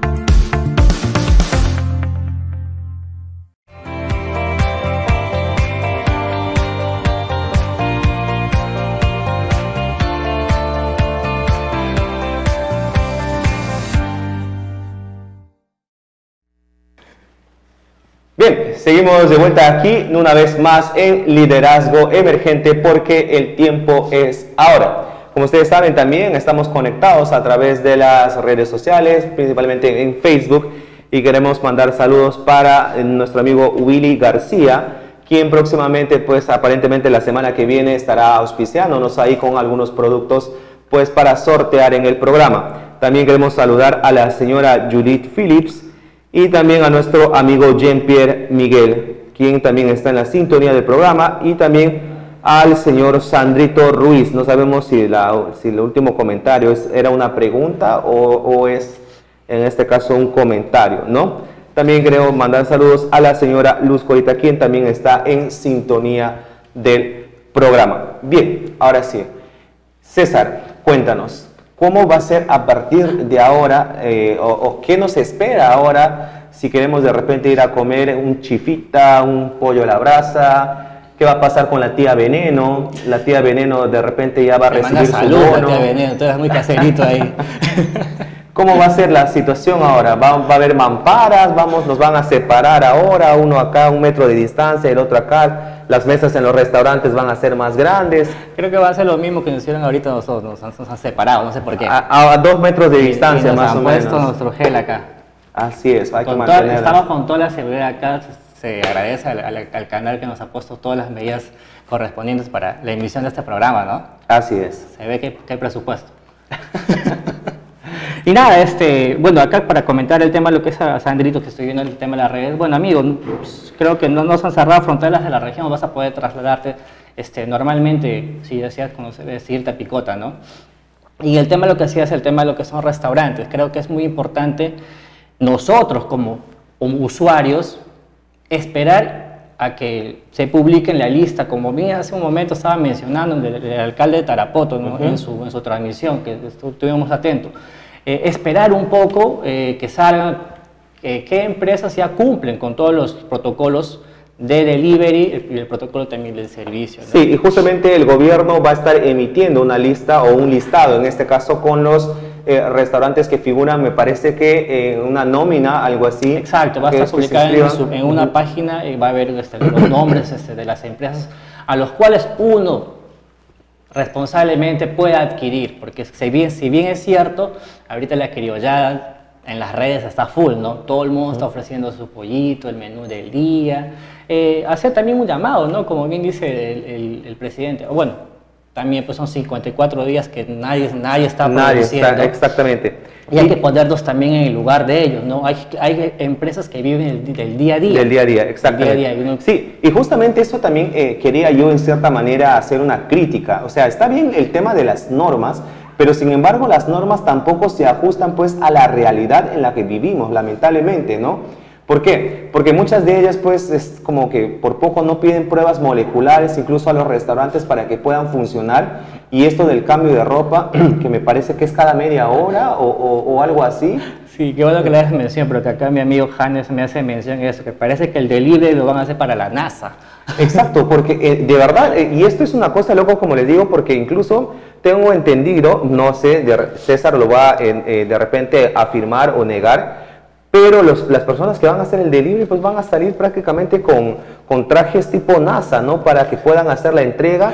Bien, seguimos de vuelta aquí una vez más en Liderazgo Emergente porque el tiempo es ahora. Como ustedes saben, también estamos conectados a través de las redes sociales, principalmente en Facebook, y queremos mandar saludos para nuestro amigo Willy García, quien próximamente, pues aparentemente la semana que viene estará auspiciándonos ahí con algunos productos pues para sortear en el programa. También queremos saludar a la señora Judith Phillips y también a nuestro amigo Jean-Pierre Miguel, quien también está en la sintonía del programa, y también al señor Sandrito Ruiz. No sabemos si el último comentario era una pregunta o es en este caso un comentario, ¿no? También queremos mandar saludos a la señora Luz Corita, quien también está en sintonía del programa. Bien, ahora sí, César, cuéntanos, ¿cómo va a ser a partir de ahora o qué nos espera ahora si queremos de repente ir a comer un chifita, un pollo a la brasa? ¿Qué va a pasar con la tía Veneno? La tía Veneno de repente ya va a recibir su bono. La tía Veneno, tú eres muy caserito ahí. ¿Cómo va a ser la situación ahora? ¿Va a haber mamparas? Nos van a separar ahora, uno acá, 1 metro de distancia, el otro acá. Las mesas en los restaurantes van a ser más grandes. Creo que va a ser lo mismo que nos hicieron ahorita nosotros, nos han separado, no sé por qué. A 2 metros de distancia, más o menos. Nos han puesto nuestro gel acá. Así es, hay que mantenerla. Estamos con toda la seguridad acá, se agradece al canal que nos ha puesto todas las medidas correspondientes para la emisión de este programa, ¿no? Así es. Se ve que hay presupuesto. Y nada, bueno, acá para comentar el tema, lo que es a Sandrito, que estoy viendo el tema de las redes. Bueno, amigo, creo que no se han cerrado fronteras de la región, vas a poder trasladarte normalmente, si deseas irte a Picota, ¿no? Y el tema de lo que hacía es el tema de lo que son restaurantes. Creo que es muy importante nosotros como usuarios esperar a que se publique en la lista, como bien hace un momento estaba mencionando el alcalde de Tarapoto, ¿no? en su transmisión, que estuvimos atentos. Esperar un poco que salgan qué empresas ya cumplen con todos los protocolos de delivery y el protocolo también del servicio, ¿no? Sí, y justamente el gobierno va a estar emitiendo una lista o un listado, en este caso con los restaurantes que figuran, me parece que una nómina, algo así. Exacto, va a estar publicada en una página y va a haber los nombres de las empresas a los cuales uno responsablemente puede adquirir, porque si bien es cierto, ahorita la criollada en las redes está full, ¿no? Todo el mundo está ofreciendo su pollito, el menú del día. Hacer también un llamado, ¿no? Como bien dice el presidente, bueno, también pues son 54 días que nadie está produciendo. Exactamente. Y hay que ponerlos también en el lugar de ellos, ¿no? Hay empresas que viven del día a día. Del día a día, exactamente. Sí, y justamente eso también quería yo en cierta manera hacer una crítica. O sea, está bien el tema de las normas, pero sin embargo las normas tampoco se ajustan pues a la realidad en la que vivimos, lamentablemente, ¿no? ¿Por qué? Porque muchas de ellas pues es como que por poco no piden pruebas moleculares incluso a los restaurantes para que puedan funcionar, y esto del cambio de ropa que me parece que es cada media hora o algo así. Sí, qué bueno que le haces mención, pero que acá mi amigo Hannes me hace mención eso, que parece que el delivery lo van a hacer para la NASA. Exacto, porque de verdad, y esto es una cosa loco como les digo, porque incluso tengo entendido, no sé, César lo va de repente a afirmar o negar, pero las personas que van a hacer el delivery pues van a salir prácticamente con trajes tipo NASA, ¿no? Para que puedan hacer la entrega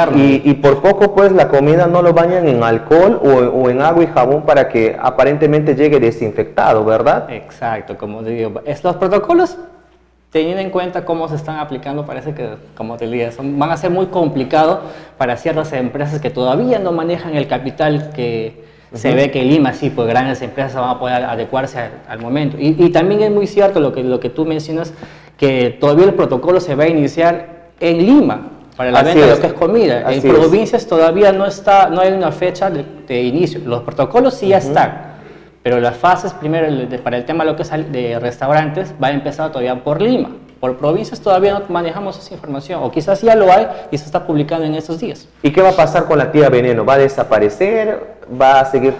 y por poco pues la comida no lo bañan en alcohol o en agua y jabón para que aparentemente llegue desinfectado, ¿verdad? Exacto, como te digo, los protocolos teniendo en cuenta cómo se están aplicando, parece que, como te digo, van a ser muy complicados para ciertas empresas que todavía no manejan el capital que se ve que Lima, sí, pues grandes empresas van a poder adecuarse al momento. Y también es muy cierto lo que tú mencionas, que todavía el protocolo se va a iniciar en Lima para la venta de lo que es comida. En provincias todavía no hay una fecha de inicio. Los protocolos sí ya están, pero las fases primero para el tema de lo que es de restaurantes va a empezar todavía por Lima. Por provincias todavía no manejamos esa información, o quizás ya lo hay y se está publicando en estos días. ¿Y qué va a pasar con la tía Veneno? ¿Va a desaparecer? ¿Va a seguir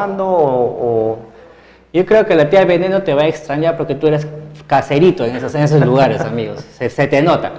trabajando? Yo creo que la tía Veneno te va a extrañar porque tú eres caserito en esos lugares, amigos. Se te nota.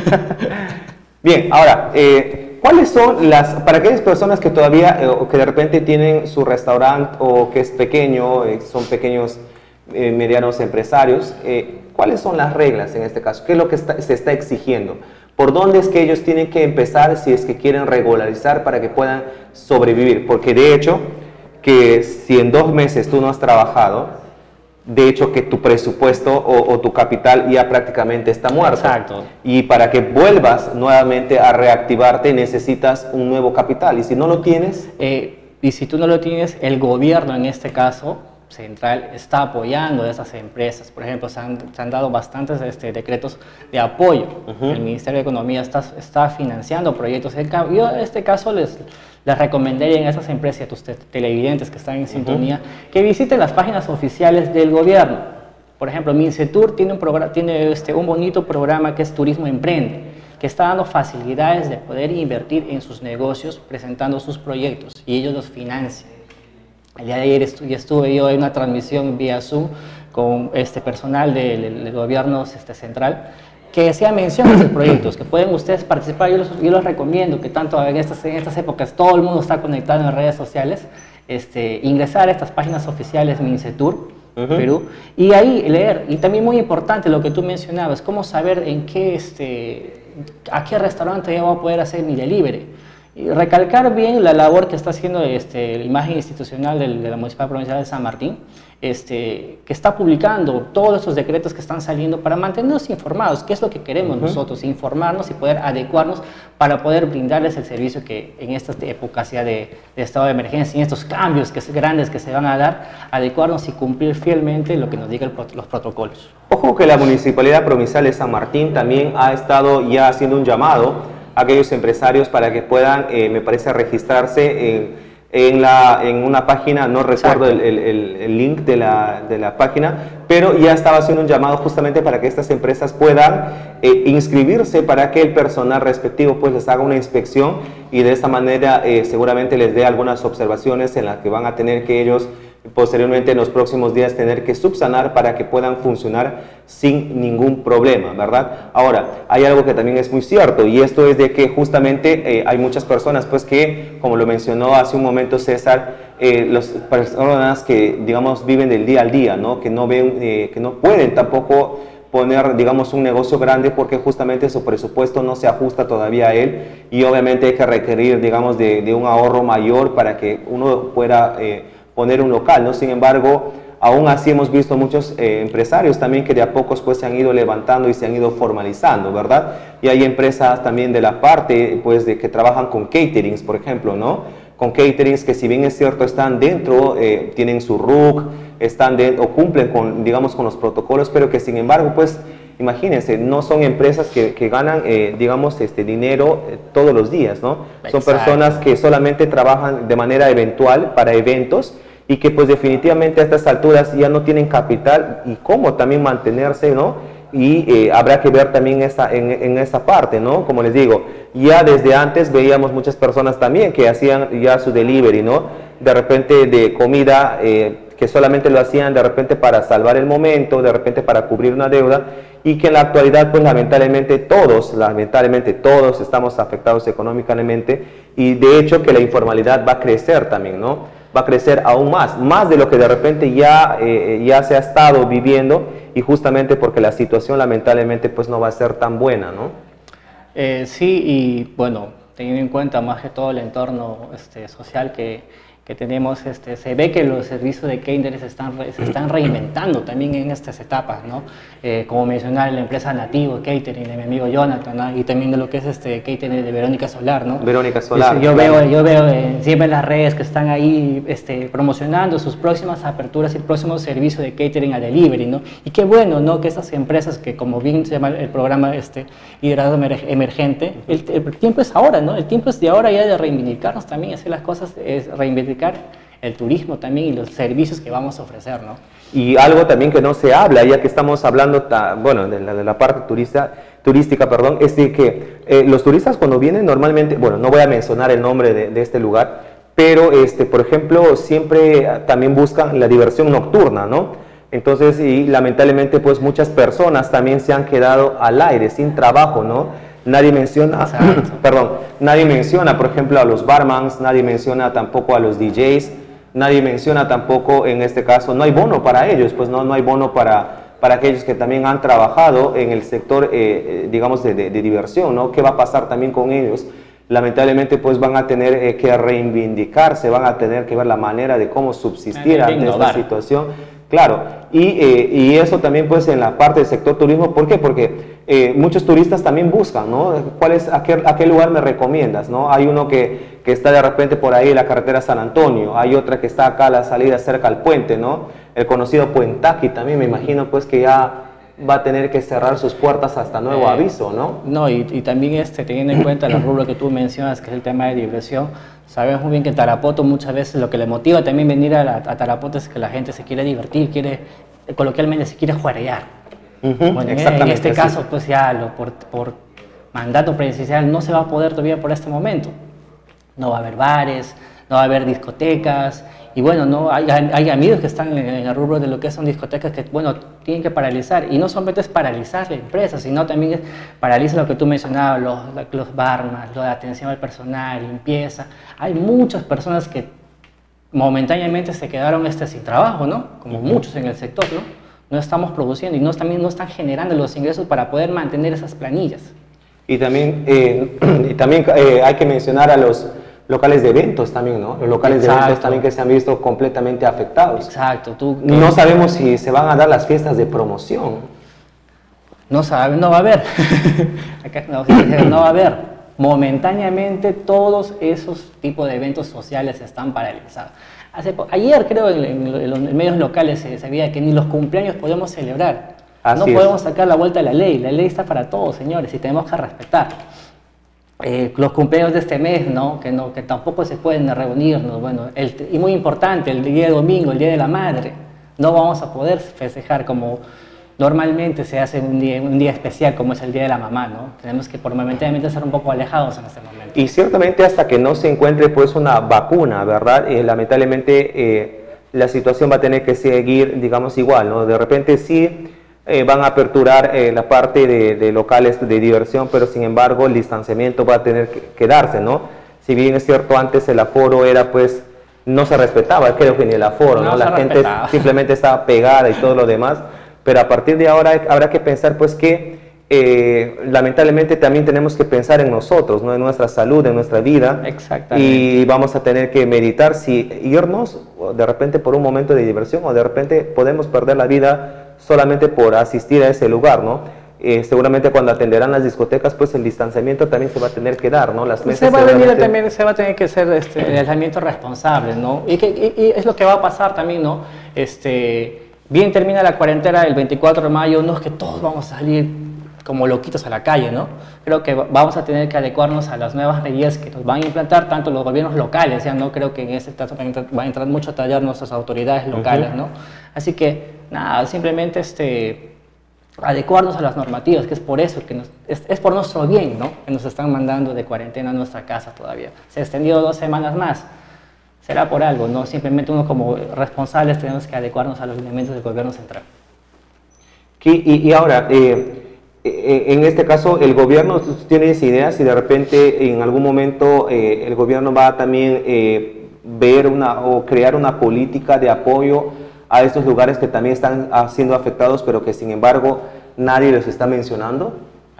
Bien, ahora, ¿cuáles son para aquellas personas que todavía, o que de repente tienen su restaurante o que es pequeño, son pequeños, medianos empresarios, ¿cuáles son las reglas en este caso? ¿Qué es lo que se está exigiendo? ¿Por dónde es que ellos tienen que empezar si es que quieren regularizar para que puedan sobrevivir? Porque de hecho, que si en 2 meses tú no has trabajado, de hecho que tu presupuesto o tu capital ya prácticamente está muerto. Exacto. Y para que vuelvas nuevamente a reactivarte necesitas un nuevo capital. Y si no lo tienes... y si tú no lo tienes, el gobierno en este caso central está apoyando a esas empresas. Por ejemplo, se han dado bastantes decretos de apoyo. El Ministerio de Economía está financiando proyectos. Yo en este caso les recomendaría a esas empresas y a tus televidentes que están en sintonía que visiten las páginas oficiales del gobierno. Por ejemplo, Mincetur tiene un bonito programa que es Turismo Emprende, que está dando facilidades de poder invertir en sus negocios presentando sus proyectos y ellos los financian. El día de ayer estuve yo en una transmisión vía Zoom con personal del gobierno central que hacía mención a esos proyectos, que pueden ustedes participar. Yo los recomiendo que tanto en estas épocas todo el mundo está conectado en redes sociales, ingresar a estas páginas oficiales Mincetur, Perú, y ahí leer. Y también muy importante lo que tú mencionabas, cómo saber en qué, a qué restaurante yo voy a poder hacer mi delivery. Y recalcar bien la labor que está haciendo la imagen institucional de la Municipalidad Provincial de San Martín, que está publicando todos estos decretos que están saliendo para mantenernos informados, qué es lo que queremos nosotros, informarnos y poder adecuarnos para poder brindarles el servicio que en estas épocas ya de estado de emergencia, en estos cambios grandes que se van a dar, adecuarnos y cumplir fielmente lo que nos digan los protocolos. Ojo que la Municipalidad Provincial de San Martín también ha estado ya haciendo un llamado a aquellos empresarios para que puedan, me parece, registrarse en una página, no recuerdo el link de la página, pero ya estaba haciendo un llamado justamente para que estas empresas puedan inscribirse para que el personal respectivo pues les haga una inspección y de esta manera seguramente les dé algunas observaciones en las que van a tener que ellos posteriormente en los próximos días tener que subsanar para que puedan funcionar sin ningún problema, ¿verdad? Ahora, hay algo que también es muy cierto y esto es de que justamente hay muchas personas pues que, como lo mencionó hace un momento César, las personas que digamos viven del día al día, ¿no? Que no ven, que no pueden tampoco poner, digamos, un negocio grande porque justamente su presupuesto no se ajusta todavía a él y obviamente hay que requerir, digamos, de un ahorro mayor para que uno pueda poner un local, ¿no? Sin embargo, aún así hemos visto muchos empresarios también que de a pocos pues se han ido levantando y se han ido formalizando, ¿verdad? Y hay empresas también de la parte pues de que trabajan con caterings, por ejemplo, ¿no? Con caterings que si bien es cierto están dentro, tienen su RUC, están o cumplen con, digamos, con los protocolos, pero que sin embargo pues imagínense, no son empresas que ganan, digamos, dinero todos los días, ¿no? Son personas que solamente trabajan de manera eventual para eventos y que pues definitivamente a estas alturas ya no tienen capital y cómo también mantenerse, ¿no? Y habrá que ver también en esa parte, ¿no? Como les digo, ya desde antes veíamos muchas personas también que hacían ya su delivery, ¿no? De repente de comida que solamente lo hacían de repente para salvar el momento, de repente para cubrir una deuda y que en la actualidad pues lamentablemente todos estamos afectados económicamente y de hecho que la informalidad va a crecer también, ¿no? Va a crecer aún más de lo que de repente ya se ha estado viviendo y justamente porque la situación lamentablemente pues no va a ser tan buena, ¿no? Sí, y bueno, teniendo en cuenta más que todo el entorno social que tenemos, se ve que los servicios de catering se están reinventando también en estas etapas, ¿no? Como mencionar la empresa Nativo Catering de mi amigo Jonathan, ¿no? Y también de lo que es catering de Verónica Solar, ¿no? Verónica Solar. Yo veo siempre en las redes que están ahí promocionando sus próximas aperturas y el próximo servicio de catering a delivery, ¿no? Y qué bueno, ¿no? Que estas empresas que, como bien se llama el programa liderazgo emergente, el tiempo es ahora, ¿no? El tiempo es de ahora ya de reivindicarnos también, hacer las cosas, reivindicar el turismo también y los servicios que vamos a ofrecer, ¿no? Y algo también que no se habla, ya que estamos hablando, bueno, de la parte turística, perdón, es de que los turistas cuando vienen normalmente, bueno, no voy a mencionar el nombre de este lugar, pero por ejemplo, siempre también buscan la diversión nocturna, ¿no? Entonces, y lamentablemente, pues muchas personas también se han quedado al aire, sin trabajo, ¿no? Nadie menciona, nadie menciona, por ejemplo, a los barmans, nadie menciona tampoco a los DJs, nadie menciona tampoco, en este caso, no hay bono para ellos, pues no hay bono para aquellos que también han trabajado en el sector, digamos, de diversión, ¿no? ¿Qué va a pasar también con ellos? Lamentablemente, pues van a tener que reivindicarse, van a tener que ver la manera de cómo subsistir ante esta situación. Claro, y eso también pues en la parte del sector turismo, ¿por qué? Porque muchos turistas también buscan, ¿no? ¿A qué lugar me recomiendas, no? Hay uno que está de repente por ahí en la carretera San Antonio, hay otra que está acá a la salida cerca al puente, ¿no? El conocido Puentaqui también me imagino pues que ya va a tener que cerrar sus puertas hasta nuevo aviso, ¿no? No, y también teniendo en cuenta el rubro que tú mencionas, que es el tema de diversión, sabemos muy bien que en Tarapoto muchas veces lo que le motiva también venir a Tarapoto es que la gente se quiere divertir, coloquialmente se quiere juerrear. Bueno, en este caso, pues ya por mandato presidencial no se va a poder todavía por este momento. No va a haber bares, no va a haber discotecas, y bueno, no hay amigos que están en el rubro de lo que son discotecas que, bueno, tienen que paralizar, y no solamente es paralizar la empresa, sino también es paralizar lo que tú mencionabas, los barmans, la atención al personal, limpieza. Hay muchas personas que momentáneamente se quedaron sin trabajo, ¿no? Como muchos en el sector, ¿no? No estamos produciendo y también no están generando los ingresos para poder mantener esas planillas. Y también, hay que mencionar a los locales de eventos también, ¿no? Los locales de eventos también que se han visto completamente afectados. Exacto. No sabemos si se van a dar las fiestas de promoción. No va a haber. Acá no va a haber. Momentáneamente todos esos tipos de eventos sociales están paralizados. Ayer creo en los medios locales se veía que ni los cumpleaños podemos celebrar. No podemos sacar la vuelta a la ley está para todos, señores, y tenemos que respetar. Los cumpleaños de este mes, ¿no? Que tampoco se pueden reunirnos, bueno, y muy importante, el día de domingo, el día de la madre, no vamos a poder festejar como normalmente se hace un día especial como es el Día de la Mamá, ¿no? Tenemos que momentáneamente estar un poco alejados en este momento. Y ciertamente hasta que no se encuentre pues una vacuna, ¿verdad? Lamentablemente la situación va a tener que seguir, digamos, igual, ¿no? De repente sí van a aperturar la parte de locales de diversión, pero sin embargo el distanciamiento va a tener que darse, ¿no? Si bien es cierto, antes el aforo era pues, no se respetaba, creo que ni el aforo, ¿no? La gente simplemente estaba pegada y todo lo demás. Pero a partir de ahora habrá que pensar pues que lamentablemente también tenemos que pensar en nosotros, ¿no? En nuestra salud, en nuestra vida. Exactamente. Y vamos a tener que meditar si irnos de repente por un momento de diversión o de repente podemos perder la vida solamente por asistir a ese lugar, ¿no? Seguramente cuando atenderán las discotecas pues el distanciamiento también se va a tener que dar, ¿no? Las mesas también se va a tener que hacer el aislamiento responsable, ¿no? Y es lo que va a pasar también, ¿no? Bien termina la cuarentena el 24 de mayo, no es que todos vamos a salir como loquitos a la calle, ¿no? Creo que vamos a tener que adecuarnos a las nuevas medidas que nos van a implantar tanto los gobiernos locales, ya no creo que en este caso va a entrar mucho a tallar nuestras autoridades locales, ¿no? Así que, nada, simplemente adecuarnos a las normativas, que es por eso, que es por nuestro bien, ¿no? Que nos están mandando de cuarentena a nuestra casa todavía. Se ha extendido 2 semanas más. Será por algo, ¿no? Simplemente uno como responsables tenemos que adecuarnos a los lineamientos del gobierno central. Y ahora, en este caso, el gobierno tiene ideas y de repente en algún momento el gobierno va a también ver o crear una política de apoyo a estos lugares que también están siendo afectados, pero que sin embargo nadie los está mencionando.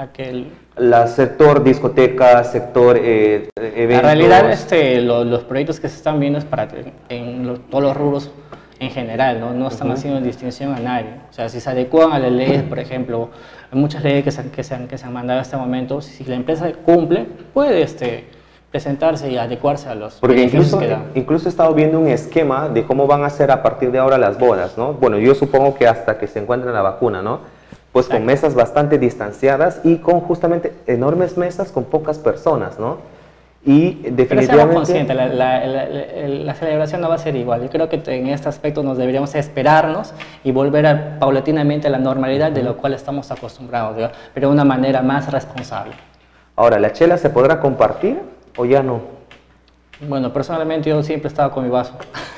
El sector discotecas, sector eventos. En realidad los proyectos que se están viendo es para todos los rubros en general, no están haciendo distinción a nadie. O sea, si se adecuan a las leyes, por ejemplo, hay muchas leyes que se han mandado hasta este momento, si la empresa cumple, puede presentarse y adecuarse a los beneficios que dan. Incluso he estado viendo un esquema de cómo van a ser a partir de ahora las bodas, ¿no? Bueno, yo supongo que hasta que se encuentre la vacuna, ¿no? Pues con mesas bastante distanciadas y con justamente enormes mesas con pocas personas, ¿no? Y definitivamente... Pero seamos conscientes, la celebración no va a ser igual. Yo creo que en este aspecto nos deberíamos esperarnos y volver paulatinamente a la normalidad de lo cual estamos acostumbrados, ¿verdad? Pero de una manera más responsable. Ahora, ¿la chela se podrá compartir o ya no? Bueno, personalmente yo siempre he estado con mi vaso.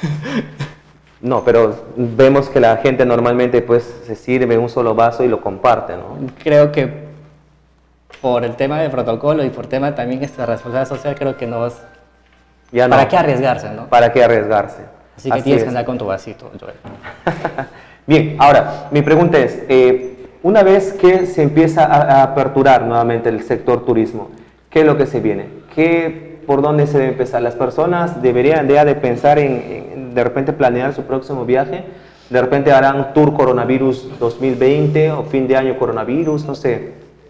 No, pero vemos que la gente normalmente pues se sirve un solo vaso y lo comparte, ¿no? Creo que por el tema del protocolo y por tema también de responsabilidad social, creo que no es... Ya no. ¿Para qué arriesgarse, no? ¿Para qué arriesgarse? Así que tienes que andar con tu vasito, Joel. Bien, ahora, mi pregunta es, una vez que se empieza a aperturar nuevamente el sector turismo, ¿qué es lo que se viene? ¿Por dónde se debe empezar? ¿Las personas deberían de pensar en de repente planear su próximo viaje? ¿De repente harán tour coronavirus 2020 o fin de año coronavirus? No sé.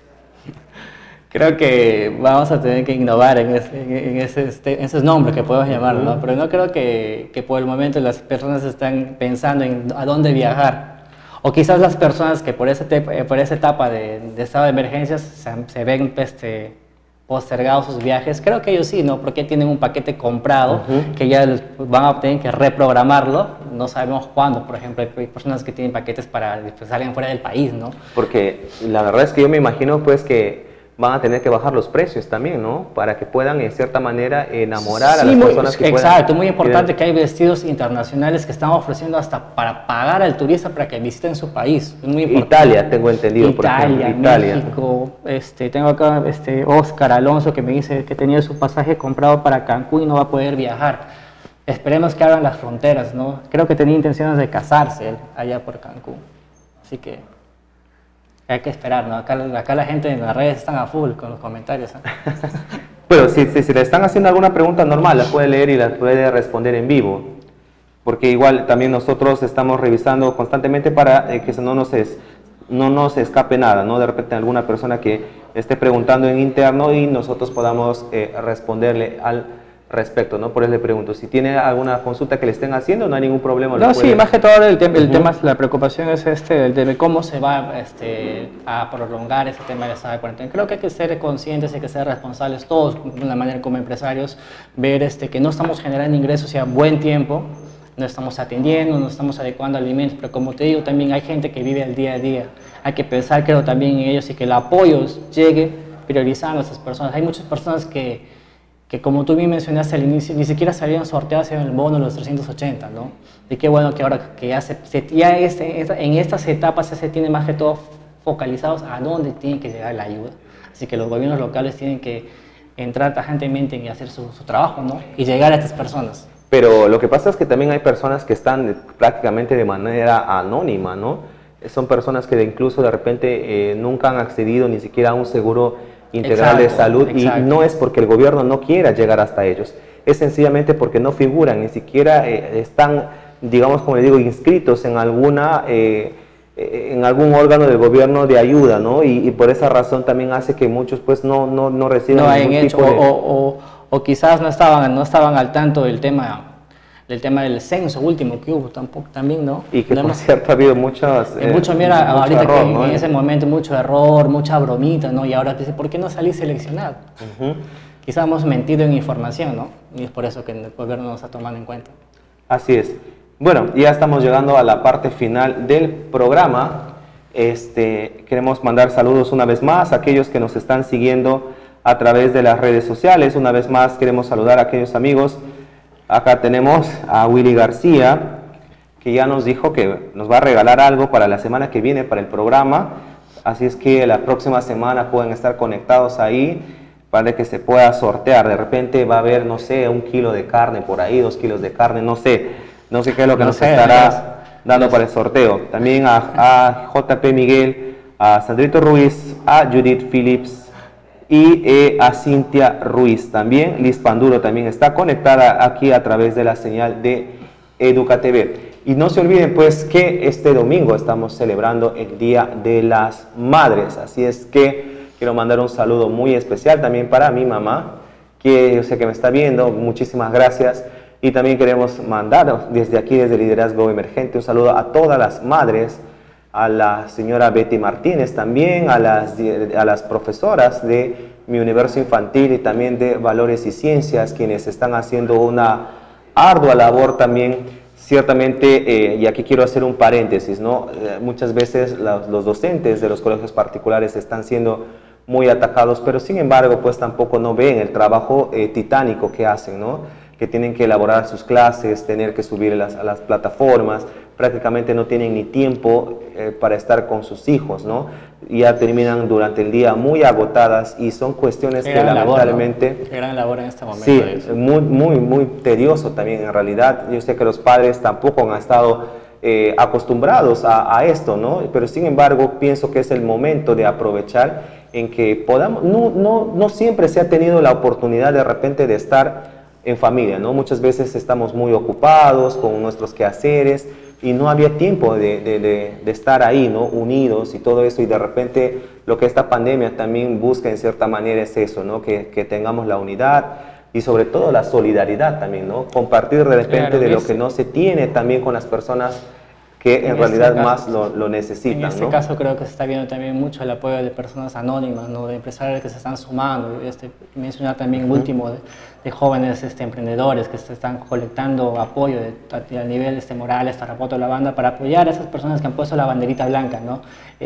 Creo que vamos a tener que innovar en esos nombres que podemos llamarlo, ¿no? Pero no creo que por el momento las personas están pensando en a dónde viajar. O quizás las personas que por esa etapa de estado de emergencias se ven postergados sus viajes, creo que ellos sí, ¿no? Porque tienen un paquete comprado que ya van a tener que reprogramarlo, no sabemos cuándo. Por ejemplo, hay personas que tienen paquetes para salgan fuera del país, ¿no? Porque la verdad es que yo me imagino pues que van a tener que bajar los precios también, ¿no? Para que puedan en cierta manera enamorar a las personas que puedan. Exacto, muy importante que hay destinos internacionales que están ofreciendo hasta para pagar al turista para que visiten su país. Es muy importante. Italia, tengo entendido, Italia, por ejemplo. México, tengo acá Oscar Alonso que me dice que tenía su pasaje comprado para Cancún y no va a poder viajar. Esperemos que abran las fronteras, ¿no? Creo que tenía intenciones de casarse él, allá por Cancún. Así que hay que esperar, ¿no? Acá la gente en las redes están a full con los comentarios, ¿eh? Pero si le están haciendo alguna pregunta normal, la puede leer y la puede responder en vivo. Porque igual también nosotros estamos revisando constantemente para que no nos escape nada, ¿no? De repente alguna persona que esté preguntando en interno y nosotros podamos responderle al respecto, ¿no? Por eso le pregunto, si tiene alguna consulta que le estén haciendo, no hay ningún problema. No, sí, más que todo el tema, la preocupación es el de cómo se va a prolongar ese tema de estado de cuarentena. Creo que hay que ser conscientes, hay que ser responsables todos, de una manera como empresarios, ver que no estamos generando ingresos ya buen tiempo, no estamos atendiendo, no estamos adecuando alimentos, pero como te digo, también hay gente que vive el día a día. Hay que pensar, creo, también en ellos y que el apoyo llegue priorizando a esas personas. Hay muchas personas que como tú bien mencionaste al inicio, ni siquiera salieron sorteadas en el bono de los 380, ¿no? Y qué bueno que ahora que en estas etapas ya se tiene más que todo focalizados a dónde tiene que llegar la ayuda. Así que los gobiernos locales tienen que entrar tajantemente en hacer su trabajo, ¿no? Y llegar a estas personas. Pero lo que pasa es que también hay personas que están prácticamente de manera anónima, ¿no? Son personas que incluso de repente nunca han accedido ni siquiera a un seguro integral de salud, y no es porque el gobierno no quiera llegar hasta ellos, es sencillamente porque no figuran, ni siquiera están, digamos, como le digo, inscritos en algún órgano del gobierno de ayuda, ¿no? Y por esa razón también hace que muchos pues no reciban ningún tipo de... o quizás no estaban al tanto del tema del censo último que hubo también, ¿no? Y que por cierto ha habido muchas... ahorita error, que ¿no? en ese momento mucho error, mucha bromita, ¿no? Y ahora dice, ¿por qué no salí seleccionado? Quizás hemos mentido en información, ¿no? Y es por eso que el gobierno no nos está tomando en cuenta. Así es. Bueno, ya estamos llegando a la parte final del programa. Queremos mandar saludos una vez más a aquellos que nos están siguiendo a través de las redes sociales. Una vez más queremos saludar a aquellos amigos. Acá tenemos a Willy García, que ya nos dijo que nos va a regalar algo para la semana que viene para el programa. Así es que la próxima semana pueden estar conectados ahí para que se pueda sortear. De repente va a haber, no sé, 1 kilo de carne por ahí, 2 kilos de carne, no sé qué es lo que nos estará dando para el sorteo. También a JP Miguel, a Sandrito Ruiz, a Judith Phillips y a Cintia Ruiz. También Liz Panduro también está conectada aquí a través de la señal de Educa TV. Y no se olviden pues que este domingo estamos celebrando el Día de las Madres, así es que quiero mandar un saludo muy especial también para mi mamá, que yo sé que me está viendo, muchísimas gracias. Y también queremos mandar desde aquí, desde Liderazgo Emergente, un saludo a todas las madres, a la señora Betty Martínez también, a las profesoras de Mi Universo Infantil y también de Valores y Ciencias, quienes están haciendo una ardua labor también, ciertamente, y aquí quiero hacer un paréntesis, ¿no? Muchas veces los docentes de los colegios particulares están siendo muy atacados, pero sin embargo, pues tampoco no ven el trabajo titánico que hacen, ¿no? Que tienen que elaborar sus clases, tener que subirlas a las plataformas, prácticamente no tienen ni tiempo para estar con sus hijos, ¿no? Ya terminan durante el día muy agotadas y son cuestiones que lamentablemente... Labor, ¿no? Qué gran labor en este momento. Sí, muy tedioso también en realidad. Yo sé que los padres tampoco han estado acostumbrados a esto, ¿no? Pero sin embargo pienso que es el momento de aprovechar en que podamos... No siempre se ha tenido la oportunidad de repente de estar en familia, ¿no? Muchas veces estamos muy ocupados con nuestros quehaceres y no había tiempo de estar ahí, ¿no? Unidos y todo eso, y de repente lo que esta pandemia también busca en cierta manera es eso, ¿no? Que tengamos la unidad y sobre todo la solidaridad también, ¿no? Compartir de repente de lo que no se tiene también con las personas que en realidad más lo necesitan, en este caso creo que se está viendo también mucho el apoyo de personas anónimas, ¿no? De empresarios que se están sumando. Mencionar también último de jóvenes emprendedores que se están colectando apoyo a nivel Morales, Tarapoto, La Banda, para apoyar a esas personas que han puesto la banderita blanca, ¿no?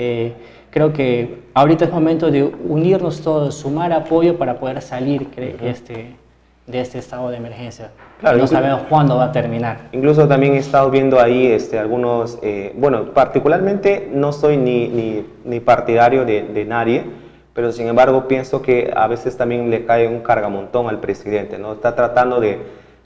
Creo que ahorita es momento de unirnos todos, sumar apoyo para poder salir de este estado de emergencia. Claro, no sabemos cuándo va a terminar. Incluso también he estado viendo ahí algunos, bueno, particularmente no soy ni partidario de nadie, pero sin embargo pienso que a veces también le cae un cargamontón al presidente, ¿no? Está tratando de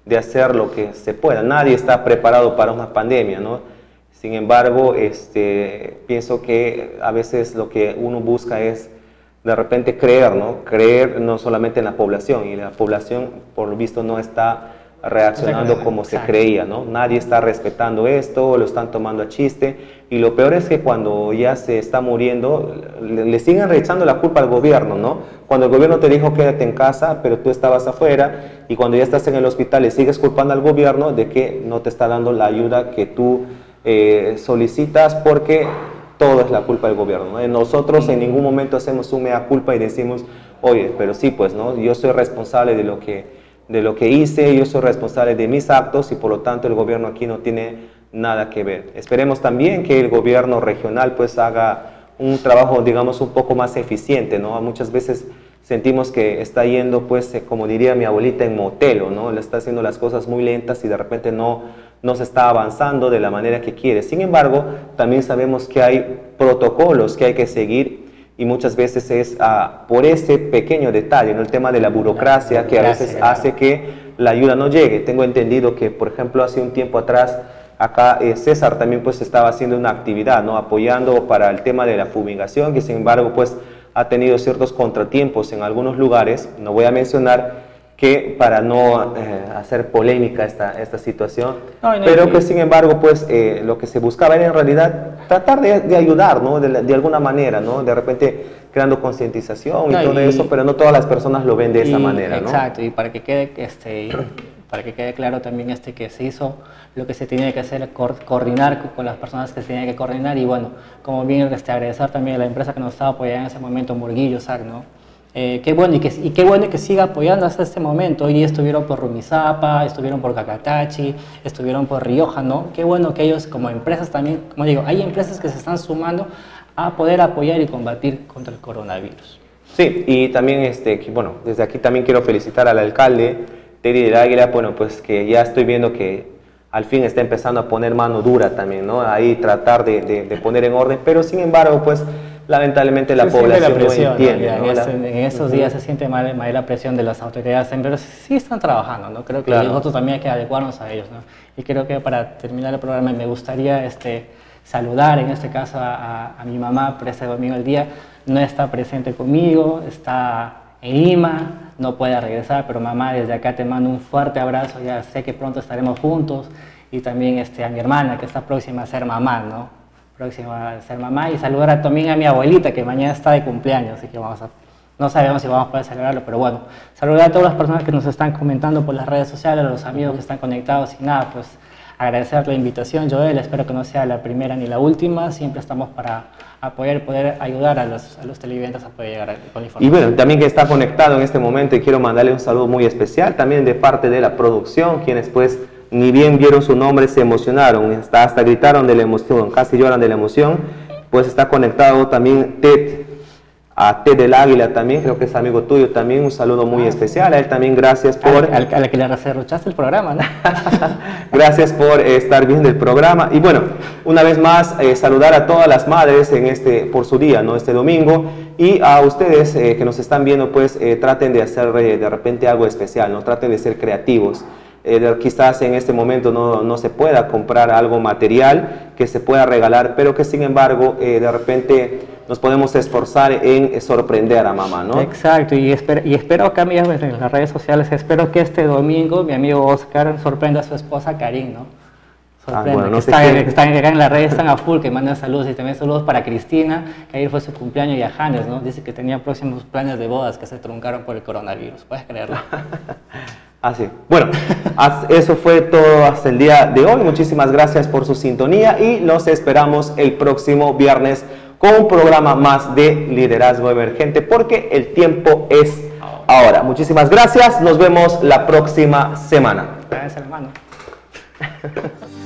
de hacer lo que se pueda. Nadie está preparado para una pandemia, ¿no? Sin embargo, pienso que a veces lo que uno busca es de repente creer, ¿no? Creer no solamente en la población, y la población por lo visto no está reaccionando como se creía, ¿no? Nadie está respetando esto, lo están tomando a chiste, y lo peor es que cuando ya se está muriendo, le siguen echando la culpa al gobierno, ¿no? Cuando el gobierno te dijo quédate en casa, pero tú estabas afuera, y cuando ya estás en el hospital le sigues culpando al gobierno de que no te está dando la ayuda que tú solicitas, porque todo es la culpa del gobierno, ¿no? Nosotros en ningún momento hacemos un mea culpa y decimos, oye, pero sí, pues, ¿no? Yo soy responsable de lo que hice, yo soy responsable de mis actos, y por lo tanto el gobierno aquí no tiene nada que ver. Esperemos también que el gobierno regional pues haga un trabajo, digamos, un poco más eficiente, ¿no? Muchas veces sentimos que está yendo, pues, como diría mi abuelita, en motelo, ¿no? Le está haciendo las cosas muy lentas y de repente no se está avanzando de la manera que quiere. Sin embargo, también sabemos que hay protocolos que hay que seguir, y muchas veces es por ese pequeño detalle, ¿no? El tema de la burocracia que a veces hace que la ayuda no llegue. Tengo entendido que, por ejemplo, hace un tiempo atrás, acá César también pues estaba haciendo una actividad, ¿no? Apoyando para el tema de la fumigación, que sin embargo pues ha tenido ciertos contratiempos en algunos lugares. No voy a mencionar que para no hacer polémica esta situación, pero que sin embargo pues lo que se buscaba era en realidad tratar de ayudar, ¿no? de alguna manera, ¿no? De repente creando concientización y todo eso, pero no todas las personas lo ven de esa manera, ¿no? Exacto, y para que quede claro también que se hizo lo que se tenía que hacer, coordinar con las personas que se tenían que coordinar, y bueno, como bien agradecer también a la empresa que nos estaba apoyando en ese momento, Murguillo SAC, ¿no? Qué bueno, y qué bueno que siga apoyando hasta este momento. Hoy estuvieron por Rumizápa, estuvieron por Cacatachi, estuvieron por Rioja, ¿no? Qué bueno que ellos como empresas también, como digo, hay empresas que se están sumando a poder apoyar y combatir contra el coronavirus. Sí, y también, bueno, desde aquí también quiero felicitar al alcalde Teddy del Águila, bueno, pues que ya estoy viendo que al fin está empezando a poner mano dura también, ¿no? Ahí tratar de poner en orden, pero sin embargo, pues lamentablemente la población no entiende, ¿no? En estos días se siente mal la presión de las autoridades, pero sí están trabajando, ¿no? Creo que nosotros también hay que adecuarnos a ellos, ¿no? Y creo que para terminar el programa me gustaría saludar en este caso a mi mamá por este domingo el día. No está presente conmigo, está en Lima, no puede regresar, pero mamá, desde acá te mando un fuerte abrazo, ya sé que pronto estaremos juntos, y también a mi hermana que está próxima a ser mamá, ¿no? Próxima a ser mamá, y saludar también a mi abuelita que mañana está de cumpleaños, así que no sabemos si vamos a poder celebrarlo, pero bueno, saludar a todas las personas que nos están comentando por las redes sociales, a los amigos que están conectados, y nada, pues agradecer la invitación, Joel, espero que no sea la primera ni la última, siempre estamos para apoyar y poder ayudar a los televidentes a poder llegar con la información. Y bueno, también que está conectado en este momento, y quiero mandarle un saludo muy especial también de parte de la producción, quienes pues ni bien vieron su nombre se emocionaron, hasta gritaron de la emoción, casi lloran de la emoción. Pues está conectado también a Ted del Águila también, creo que es amigo tuyo también, un saludo muy especial a él también, gracias por... A la que le reservaste el programa, ¿no? Gracias por estar viendo el programa, y bueno, una vez más saludar a todas las madres por su día, ¿no? Este domingo, y a ustedes que nos están viendo, pues traten de hacer de repente algo especial, ¿no? Traten de ser creativos. Quizás en este momento no se pueda comprar algo material que se pueda regalar, pero que sin embargo de repente nos podemos esforzar en sorprender a mamá, ¿no? Exacto, y espero acá en las redes sociales, espero que este domingo mi amigo Oscar sorprenda a su esposa Karin, ¿no? Sorprenda, bueno, que están acá en las redes, están a full, que mandan saludos, y también saludos para Cristina, que ayer fue su cumpleaños, y a Hannes, ¿no? Dice que tenía próximos planes de bodas que se truncaron por el coronavirus, ¿puedes creerlo? Así. Bueno, eso fue todo hasta el día de hoy. Muchísimas gracias por su sintonía, y los esperamos el próximo viernes con un programa más de Liderazgo Emergente, porque el tiempo es ahora. Muchísimas gracias. Nos vemos la próxima semana. Gracias, hermano.